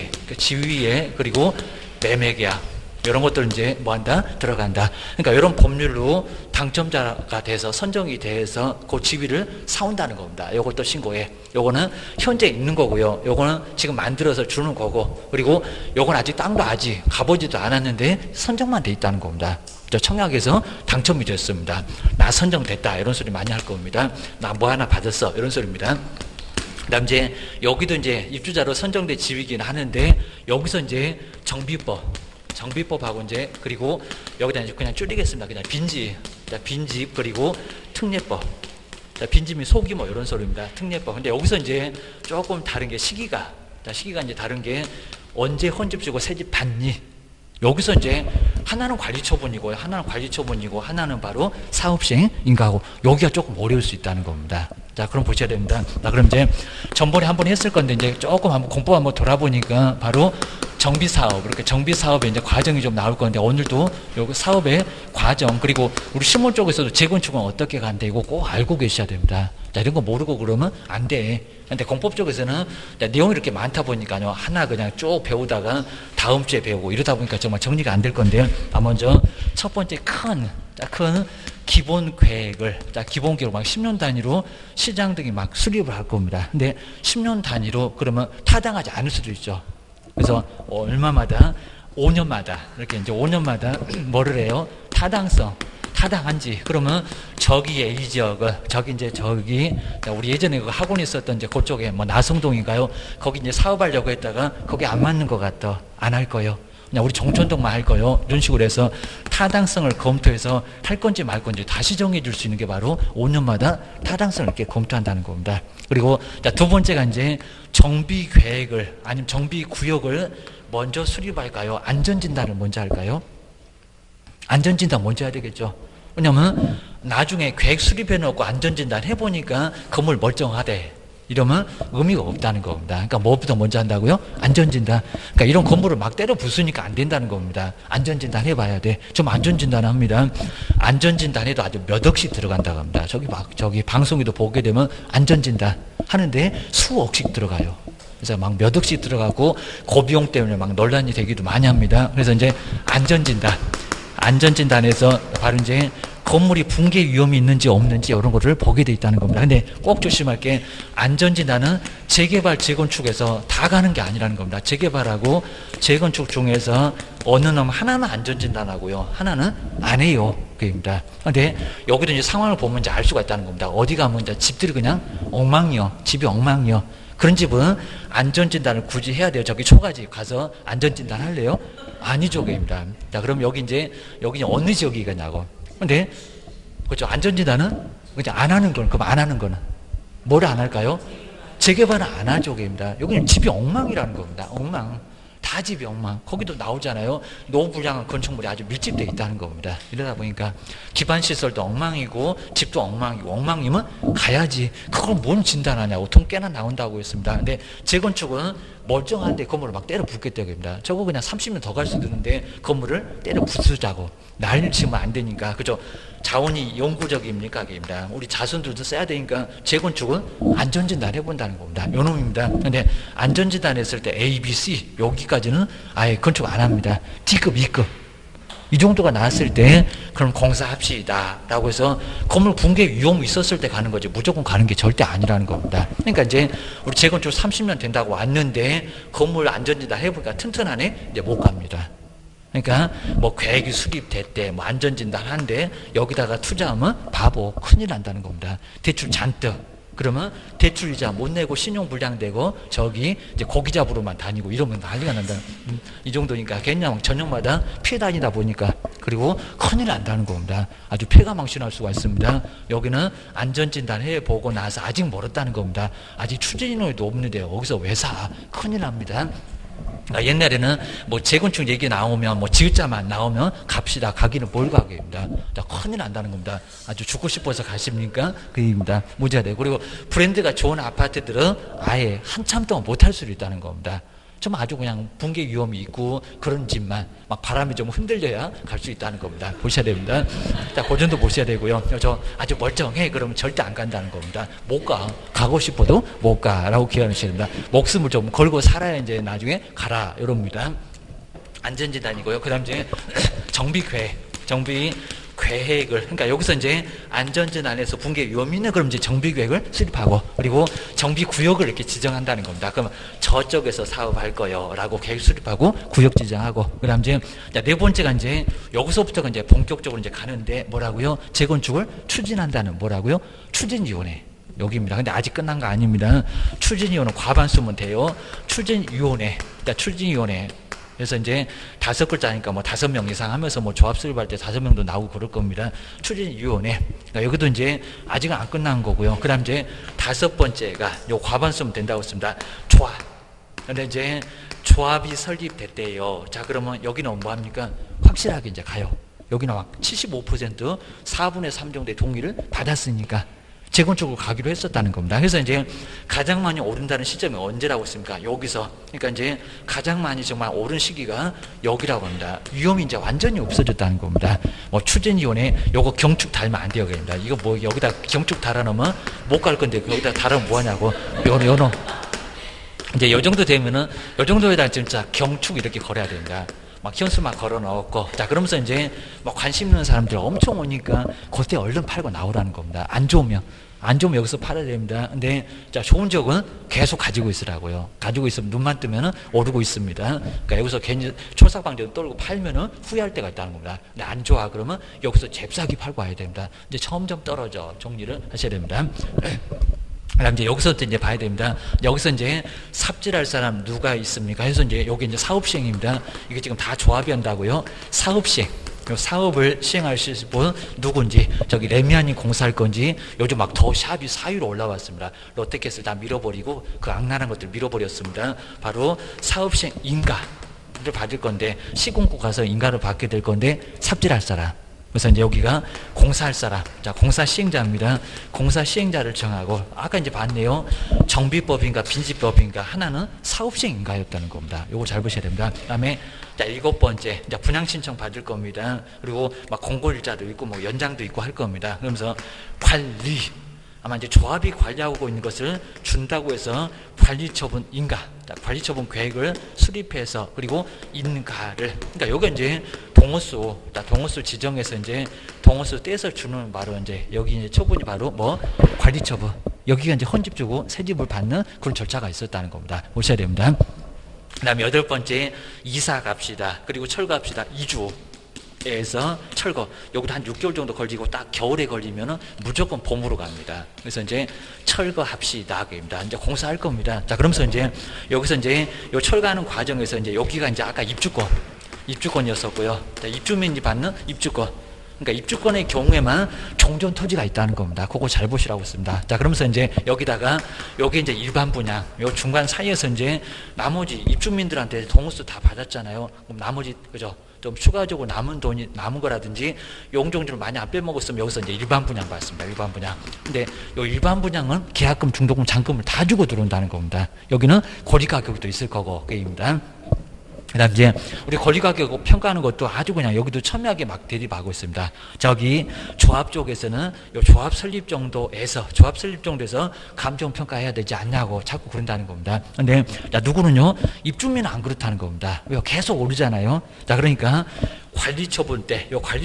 지위에 그리고 매매계약 이런 것들 이제 뭐한다? 들어간다. 그러니까 이런 법률로 당첨자가 돼서 선정이 돼서 그 지위를 사온다는 겁니다. 요것도 신고해. 요거는 현재 있는 거고요. 요거는 지금 만들어서 주는 거고 그리고 요건 아직 땅도 아직 가보지도 않았는데 선정만 돼 있다는 겁니다. 청약에서 당첨이 됐습니다. 나 선정됐다 이런 소리 많이 할 겁니다. 나 뭐 하나 받았어 이런 소리입니다. 그다음 이제 여기도 이제 입주자로 선정된 지위이긴 하는데 여기서 이제 정비법하고 이제 그리고 여기다 이제 그냥 줄이겠습니다. 그냥 빈집 그리고 특례법. 자, 빈집이 소규모 이런 소리입니다. 특례법. 근데 여기서 이제 조금 다른 게 시기가 이제 다른 게 언제 헌집 주고 새집 받니? 여기서 이제 하나는 관리처분이고 하나는 바로 사업시행 인가하고 여기가 조금 어려울 수 있다는 겁니다. 자, 그럼 보셔야 됩니다. 자, 그럼 이제 전번에 한번 했을 건데 이제 조금 한번 공부 한번 돌아보니까 바로 정비사업, 이렇게 정비사업에 이제 과정이 좀 나올 건데 오늘도 여기 사업의 과정 그리고 우리 신문 쪽에서도 재건축은 어떻게 간대 이거 꼭 알고 계셔야 됩니다. 자, 이런 거 모르고 그러면 안 돼. 근데 공법 쪽에서는 내용이 이렇게 많다 보니까요. 하나 그냥 쭉 배우다가 다음 주에 배우고 이러다 보니까 정말 정리가 안 될 건데요. 먼저 첫 번째 큰 기본 계획을, 기본 계획을 막 10년 단위로 시장 등이 막 수립을 할 겁니다. 근데 10년 단위로 그러면 타당하지 않을 수도 있죠. 그래서 얼마마다 5년마다 이렇게 이제 5년마다 뭐를 해요? 타당한지 그러면 저기에 이 지역을 저기 우리 예전에 그 학원 있었던 이제 그쪽에 뭐 나성동인가요? 거기 이제 사업하려고 했다가 거기 안 맞는 것 같다. 안 할 거예요. 그냥 우리 정촌동만 할 거요. 이런 식으로 해서 타당성을 검토해서 할 건지 말 건지 다시 정해 줄 수 있는 게 바로 5년마다 타당성을 이렇게 검토한다는 겁니다. 그리고 두 번째가 이제 정비 계획을 아니면 정비 구역을 먼저 수립할까요? 안전진단을 먼저 할까요? 안전진단 먼저 해야 되겠죠. 왜냐면 나중에 계획 수립해 놓고 안전진단 해보니까 건물 멀쩡하대. 이러면 의미가 없다는 겁니다. 그러니까 뭐부터 먼저 한다고요? 안전진단. 그러니까 이런 건물을 막 때려 부수니까 안 된다는 겁니다. 안전진단 해봐야 돼. 좀 안전진단 합니다. 안전진단에도 아주 몇 억씩 들어간다고 합니다. 저기 방송에도 보게 되면 안전진단 하는데 수억씩 들어가요. 그래서 막 몇 억씩 들어가고 고비용 때문에 막 논란이 되기도 많이 합니다. 그래서 이제 안전진단에서 바로 이제 건물이 붕괴 위험이 있는지 없는지 이런 거를 보게 돼 있다는 겁니다. 근데 꼭 조심할 게 안전진단은 재개발, 재건축에서 다 가는 게 아니라는 겁니다. 재개발하고 재건축 중에서 어느 놈 하나는 안전진단하고요. 하나는 안 해요. 그입니다. 근데 여기도 이제 상황을 보면 이제 알 수가 있다는 겁니다. 어디 가면 이제 집들이 그냥 엉망이요. 집이 엉망이요. 그런 집은 안전진단을 굳이 해야 돼요. 저기 초가집 가서 안전진단 할래요? 아니죠. 그입니다. 자, 그럼 여기 어느 지역이겠냐고. 근데 그렇죠. 안전진단은 그냥 안 하는 건 그럼 안 하는 거는 뭘 안 할까요? 재개발은 안 하죠. 입니다. 여기는 집이 엉망이라는 겁니다. 엉망. 다 집이 엉망. 거기도 나오잖아요. 노후불량한 건축물이 아주 밀집되어 있다는 겁니다. 이러다 보니까 기반시설도 엉망이고 집도 엉망이고 엉망이면 가야지. 그걸 뭔 진단하냐고. 돈 꽤나 나온다고 했습니다. 근데 재건축은 멀쩡한데 건물을 막 때려 붓겠다고 합니다. 저거 그냥 30년 더 갈 수도 있는데 건물을 때려 부수자고. 난리를 치면 안 되니까. 그죠? 자원이 영구적입니까? 그입니다. 우리 자손들도 써야 되니까 재건축은 안전진단 해본다는 겁니다. 요 놈입니다. 근데 안전진단 했을 때 A, B, C 여기까지는 아예 건축 안 합니다. D급, E급 이 정도가 나왔을 때 그럼 공사합시다 라고 해서 건물 붕괴 위험이 있었을 때 가는 거지 무조건 가는 게 절대 아니라는 겁니다. 그러니까 이제 우리 재건축 30년 된다고 왔는데 건물 안전진단 해보니까 튼튼하네? 이제 못 갑니다. 그러니까 뭐 계획이 수립됐대, 뭐 안전진단 한데 여기다가 투자하면 바보 큰일 난다는 겁니다. 대출 잔뜩. 그러면 대출 이자 못 내고 신용 불량되고 저기 이제 고기 잡으러만 다니고 이러면 난리가 난다. 이 정도니까 그냥 저녁마다 피해 다니다 보니까 그리고 큰일 난다는 겁니다. 아주 폐가 망신할 수가 있습니다. 여기는 안전진단 해보고 나서 아직 멀었다는 겁니다. 아직 추진인원도 없는데 여기서 왜 사? 큰일 납니다. 옛날에는 뭐 재건축 얘기 나오면 뭐 지읒자만 나오면 갑시다. 가기는 뭘 가게입니다. 큰일 난다는 겁니다. 아주 죽고 싶어서 가십니까? 그입니다. 문제가 되고 그리고 브랜드가 좋은 아파트들은 아예 한참 동안 못할 수도 있다는 겁니다. 좀 아주 그냥 붕괴 위험이 있고 그런 집만 막 바람이 좀 흔들려야 갈 수 있다는 겁니다. 보셔야 됩니다. 자, 그 정도 보셔야 되고요. 저 아주 멀쩡해 그러면 절대 안 간다는 겁니다. 못 가. 가고 싶어도 못 가라고 기억하셔야 됩니다. 목숨을 좀 걸고 살아야 이제 나중에 가라 이럽니다. 안전진단이고요. 그 다음 이제 정비 계획을 그러니까 여기서 이제 안전진단에서 붕괴 위험이 있네 그럼 이제 정비 계획을 수립하고 그리고 정비 구역을 이렇게 지정한다는 겁니다. 그러면 저쪽에서 사업할 거요라고 계획 수립하고 구역 지정하고 그다음 이제 네 번째가 이제 여기서부터가 이제 본격적으로 이제 가는데 뭐라고요? 재건축을 추진한다는 뭐라고요? 추진위원회. 여기입니다. 근데 아직 끝난 거 아닙니다. 추진위원회 과반 쓰면 돼요. 추진위원회. 그러니까 추진위원회. 그래서 이제 5글자니까 뭐 5명 이상 하면서 뭐 조합 수립할 때 5명도 나오고 그럴 겁니다. 추진위원회. 그러니까 여기도 이제 아직은 안 끝난 거고요. 그 다음 이제 5번째가 요 과반 쓰면 된다고 했습니다. 조합. 근데 이제 조합이 설립됐대요. 자, 그러면 여기는 뭐 합니까? 확실하게 이제 가요. 여기는 막 75% 4분의 3 정도의 동의를 받았으니까. 재건축을 가기로 했었다는 겁니다. 그래서 이제 가장 많이 오른다는 시점이 언제라고 했습니까? 여기서. 그러니까 이제 가장 많이 정말 오른 시기가 여기라고 합니다. 위험이 이제 완전히 없어졌다는 겁니다. 뭐 추진위원회 요거 경축 달면 안 돼요. 그럽니다. 이거 뭐 여기다 경축 달아놓으면 못 갈 건데 여기다 달아면 뭐 하냐고. 요놈. 이제 요 정도 되면은 요 정도에다 진짜 경축 이렇게 걸어야 됩니다. 막 현수막 걸어 넣었고 자 그러면서 이제 막 관심 있는 사람들 엄청 오니까 그때 얼른 팔고 나오라는 겁니다. 안 좋으면 여기서 팔아야 됩니다. 근데 자 좋은 지역은 계속 가지고 있으라고요. 가지고 있으면 눈만 뜨면은 오르고 있습니다. 그러니까 여기서 괜히 촐싹방정 떨고 팔면은 후회할 때가 있다는 겁니다. 근데 안 좋아 그러면 여기서 잽싸게 팔고 와야 됩니다. 이제 점점 떨어져 정리를 하셔야 됩니다. 그다음 이제 여기서 이제 봐야 됩니다. 여기서 이제 삽질할 사람 누가 있습니까? 해서 이제 여기 이제 사업시행입니다. 이게 지금 다 조합이 한다고요. 사업시행. 사업을 시행하실 분 누군지, 저기 레미안이 공사할 건지, 요즘 막 더 샵이 사유로 올라왔습니다. 롯데캐슬 다 밀어버리고 그 악랄한 것들 밀어버렸습니다. 바로 사업시행 인가를 받을 건데, 시공구 가서 인가를 받게 될 건데, 삽질할 사람. 그래서 이제 여기가 공사할 사람, 자, 공사 시행자입니다. 공사 시행자를 정하고, 아까 이제 봤네요. 정비법인가 빈집법인가, 하나는 사업시행인가였다는 겁니다. 요거 잘 보셔야 됩니다. 그 다음에, 자, 7번째, 자, 분양신청 받을 겁니다. 그리고 막 공고일자도 있고, 뭐 연장도 있고 할 겁니다. 그러면서 관리, 아마 이제 조합이 관리하고 있는 것을 준다고 해서 관리처분 인가, 관리처분 계획을 수립해서, 그리고 인가를, 그러니까 요게 이제 동호수, 동호수 지정해서 이제 동호수 떼서 주는 바로 이제 여기 이제 처분이 바로 뭐 관리처분, 여기가 이제 헌집 주고 새집을 받는 그런 절차가 있었다는 겁니다. 보셔야 됩니다. 그 다음에 8번째, 이사 갑시다. 그리고 철거 합시다. 2주. 에서 철거, 여기도 한 6개월 정도 걸리고 딱 겨울에 걸리면은 무조건 봄으로 갑니다. 그래서 이제 철거합시다. 입니다. 이제 공사할 겁니다. 자, 그러면서 이제 여기서 이제 요 철거하는 과정에서 이제 여기가 이제 아까 입주권이었었고요. 자, 입주민이 받는 입주권. 그러니까 입주권의 경우에만 종전 토지가 있다는 겁니다. 그거 잘 보시라고 했습니다. 자, 그러면서 이제 여기다가 여기 이제 일반 분양, 요 중간 사이에서 이제 나머지 입주민들한테 동호수 다 받았잖아요. 그럼 나머지, 그죠? 좀 추가적으로 남은 거라든지 용적률을 많이 안 빼먹었으면 여기서 이제 일반 분양 받습니다. 일반 분양. 근데 요 일반 분양은 계약금, 중도금, 잔금을 다 주고 들어온다는 겁니다. 여기는 권리 가격도 있을 거고, 게임입니다. 그 다음 이제 우리 권리 가격 평가하는 것도 아주 그냥 여기도 첨예하게 막 대립하고 있습니다. 저기 조합 쪽에서는 요 조합 설립 정도에서 감정 평가해야 되지 않냐고 자꾸 그런다는 겁니다. 근데 자, 누구는요? 입주민은 안 그렇다는 겁니다. 왜 계속 오르잖아요. 자, 그러니까 관리 처분 때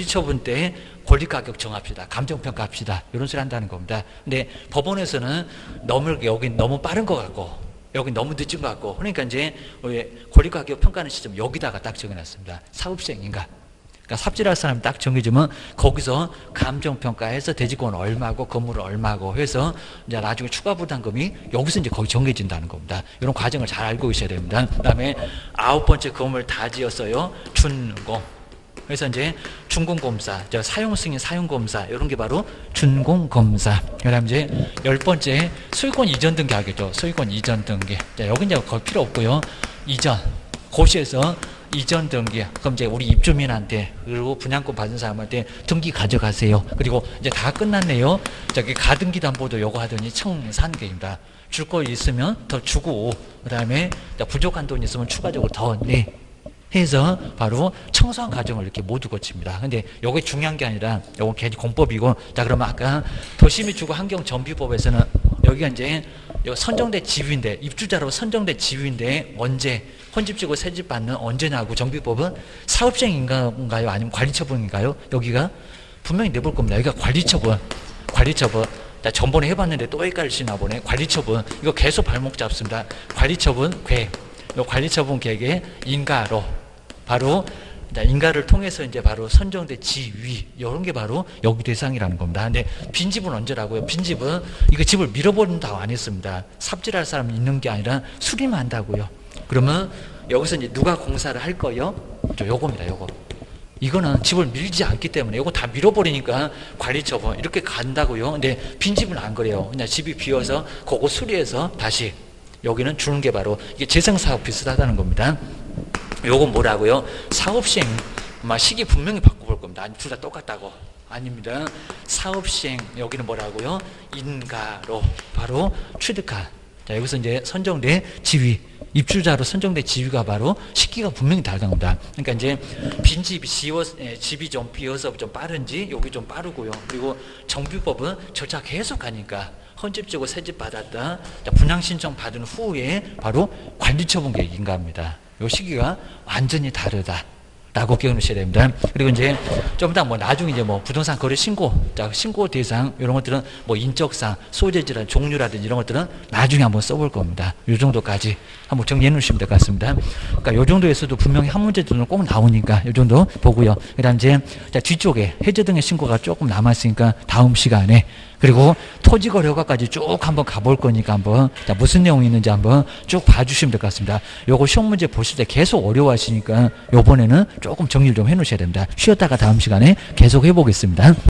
권리 가격 정합시다. 감정 평가합시다. 이런 소리 한다는 겁니다. 근데 법원에서는 여기 너무 빠른 것 같고 여기 너무 늦은 것 같고, 그러니까 이제 권리가격 평가하는 시점 여기다가 딱 정해놨습니다. 사업시행인가. 그러니까 삽질할 사람 딱 정해주면 거기서 감정평가해서 대지권 얼마고 건물은 얼마고 해서 이제 나중에 추가 부담금이 여기서 이제 거기 정해진다는 겁니다. 이런 과정을 잘 알고 계셔야 됩니다. 그 다음에 9번째 건물 다 지었어요. 준공. 그래서 이제 준공검사, 사용승인 사용검사, 이런 게 바로 준공검사. 그 다음 이제 10번째, 소유권 이전 등기 하겠죠. 소유권 이전 등기. 자, 여기 이제 거의 필요 없고요. 이전. 고시에서 이전 등기. 그럼 이제 우리 입주민한테, 그리고 분양권 받은 사람한테 등기 가져가세요. 그리고 이제 다 끝났네요. 저기 가등기 담보도 요거 하더니 청산계입니다. 줄 거 있으면 더 주고, 그 다음에 부족한 돈 있으면 추가적으로 더 내. 해서 바로 청소한 과정을 이렇게 모두 거칩니다. 근데 요게 중요한 게 아니라 요거 괜히 공법이고, 자, 그러면 아까 도시민주거 환경정비법에서는 여기가 이제 선정된 지위인데, 입주자로 선정된 지위인데 언제 헌집주고 새집 받는 언제냐고, 정비법은 사업시행인가요? 아니면 관리처분인가요? 여기가 분명히 내볼 겁니다. 여기가 관리처분. 자, 전번에 해봤는데 또 헷갈리시나 보네. 관리처분. 이거 계속 발목 잡습니다. 관리처분 계획. 요 관리처분 계획의 인가로 바로 인가를 통해서 이제 바로 선정된 지위, 이런 게 바로 여기 대상이라는 겁니다. 근데 빈집은 언제라고요? 빈집은 이거 집을 밀어버린다고 안 했습니다. 삽질할 사람이 있는 게 아니라 수리만 한다고요. 그러면 여기서 이제 누가 공사를 할 거요? 요겁니다. 요거. 이거는 집을 밀지 않기 때문에 요거 다 밀어버리니까 관리처분 이렇게 간다고요. 근데 빈집은 안 그래요. 그냥 집이 비어서 그거 수리해서 다시 여기는 주는 게 바로 이게 재생사업 비슷하다는 겁니다. 요건 뭐라고요? 사업시행 시기 분명히 바꿔볼 겁니다. 아니, 둘 다 똑같다고. 아닙니다. 사업시행 여기는 뭐라고요? 인가로 바로 취득한. 자, 여기서 이제 선정된 지위, 입주자로 선정된 지위가 바로 시기가 분명히 다르다는 겁니다. 그러니까 이제 빈집이 집이 좀 비어서 좀 빠른지 여기 좀 빠르고요. 그리고 정비법은 절차 계속 가니까 헌집 주고 새집 받았다. 분양 신청 받은 후에 바로 관리처분 계획인가 합니다. 이 시기가 완전히 다르다라고 기억하셔야 됩니다. 그리고 이제 좀 이따 나중에 이제 부동산 거래 신고, 신고 대상 이런 것들은 인적상, 소재지라든지 종류라든지 이런 것들은 나중에 한번 써볼 겁니다. 이 정도까지 한번 정리해 놓으시면 될 것 같습니다. 그러니까 이 정도에서도 분명히 한 문제들은 꼭 나오니까 이 정도 보고요. 그다음 이제 뒤쪽에 해제 등의 신고가 조금 남았으니까 다음 시간에 그리고 토지거래허가까지 쭉 한번 가볼 거니까 한번 자, 무슨 내용이 있는지 한번 쭉 봐주시면 될 것 같습니다. 요거 시험 문제 보실 때 계속 어려워하시니까 요번에는 조금 정리를 좀 해놓으셔야 됩니다. 쉬었다가 다음 시간에 계속 해보겠습니다.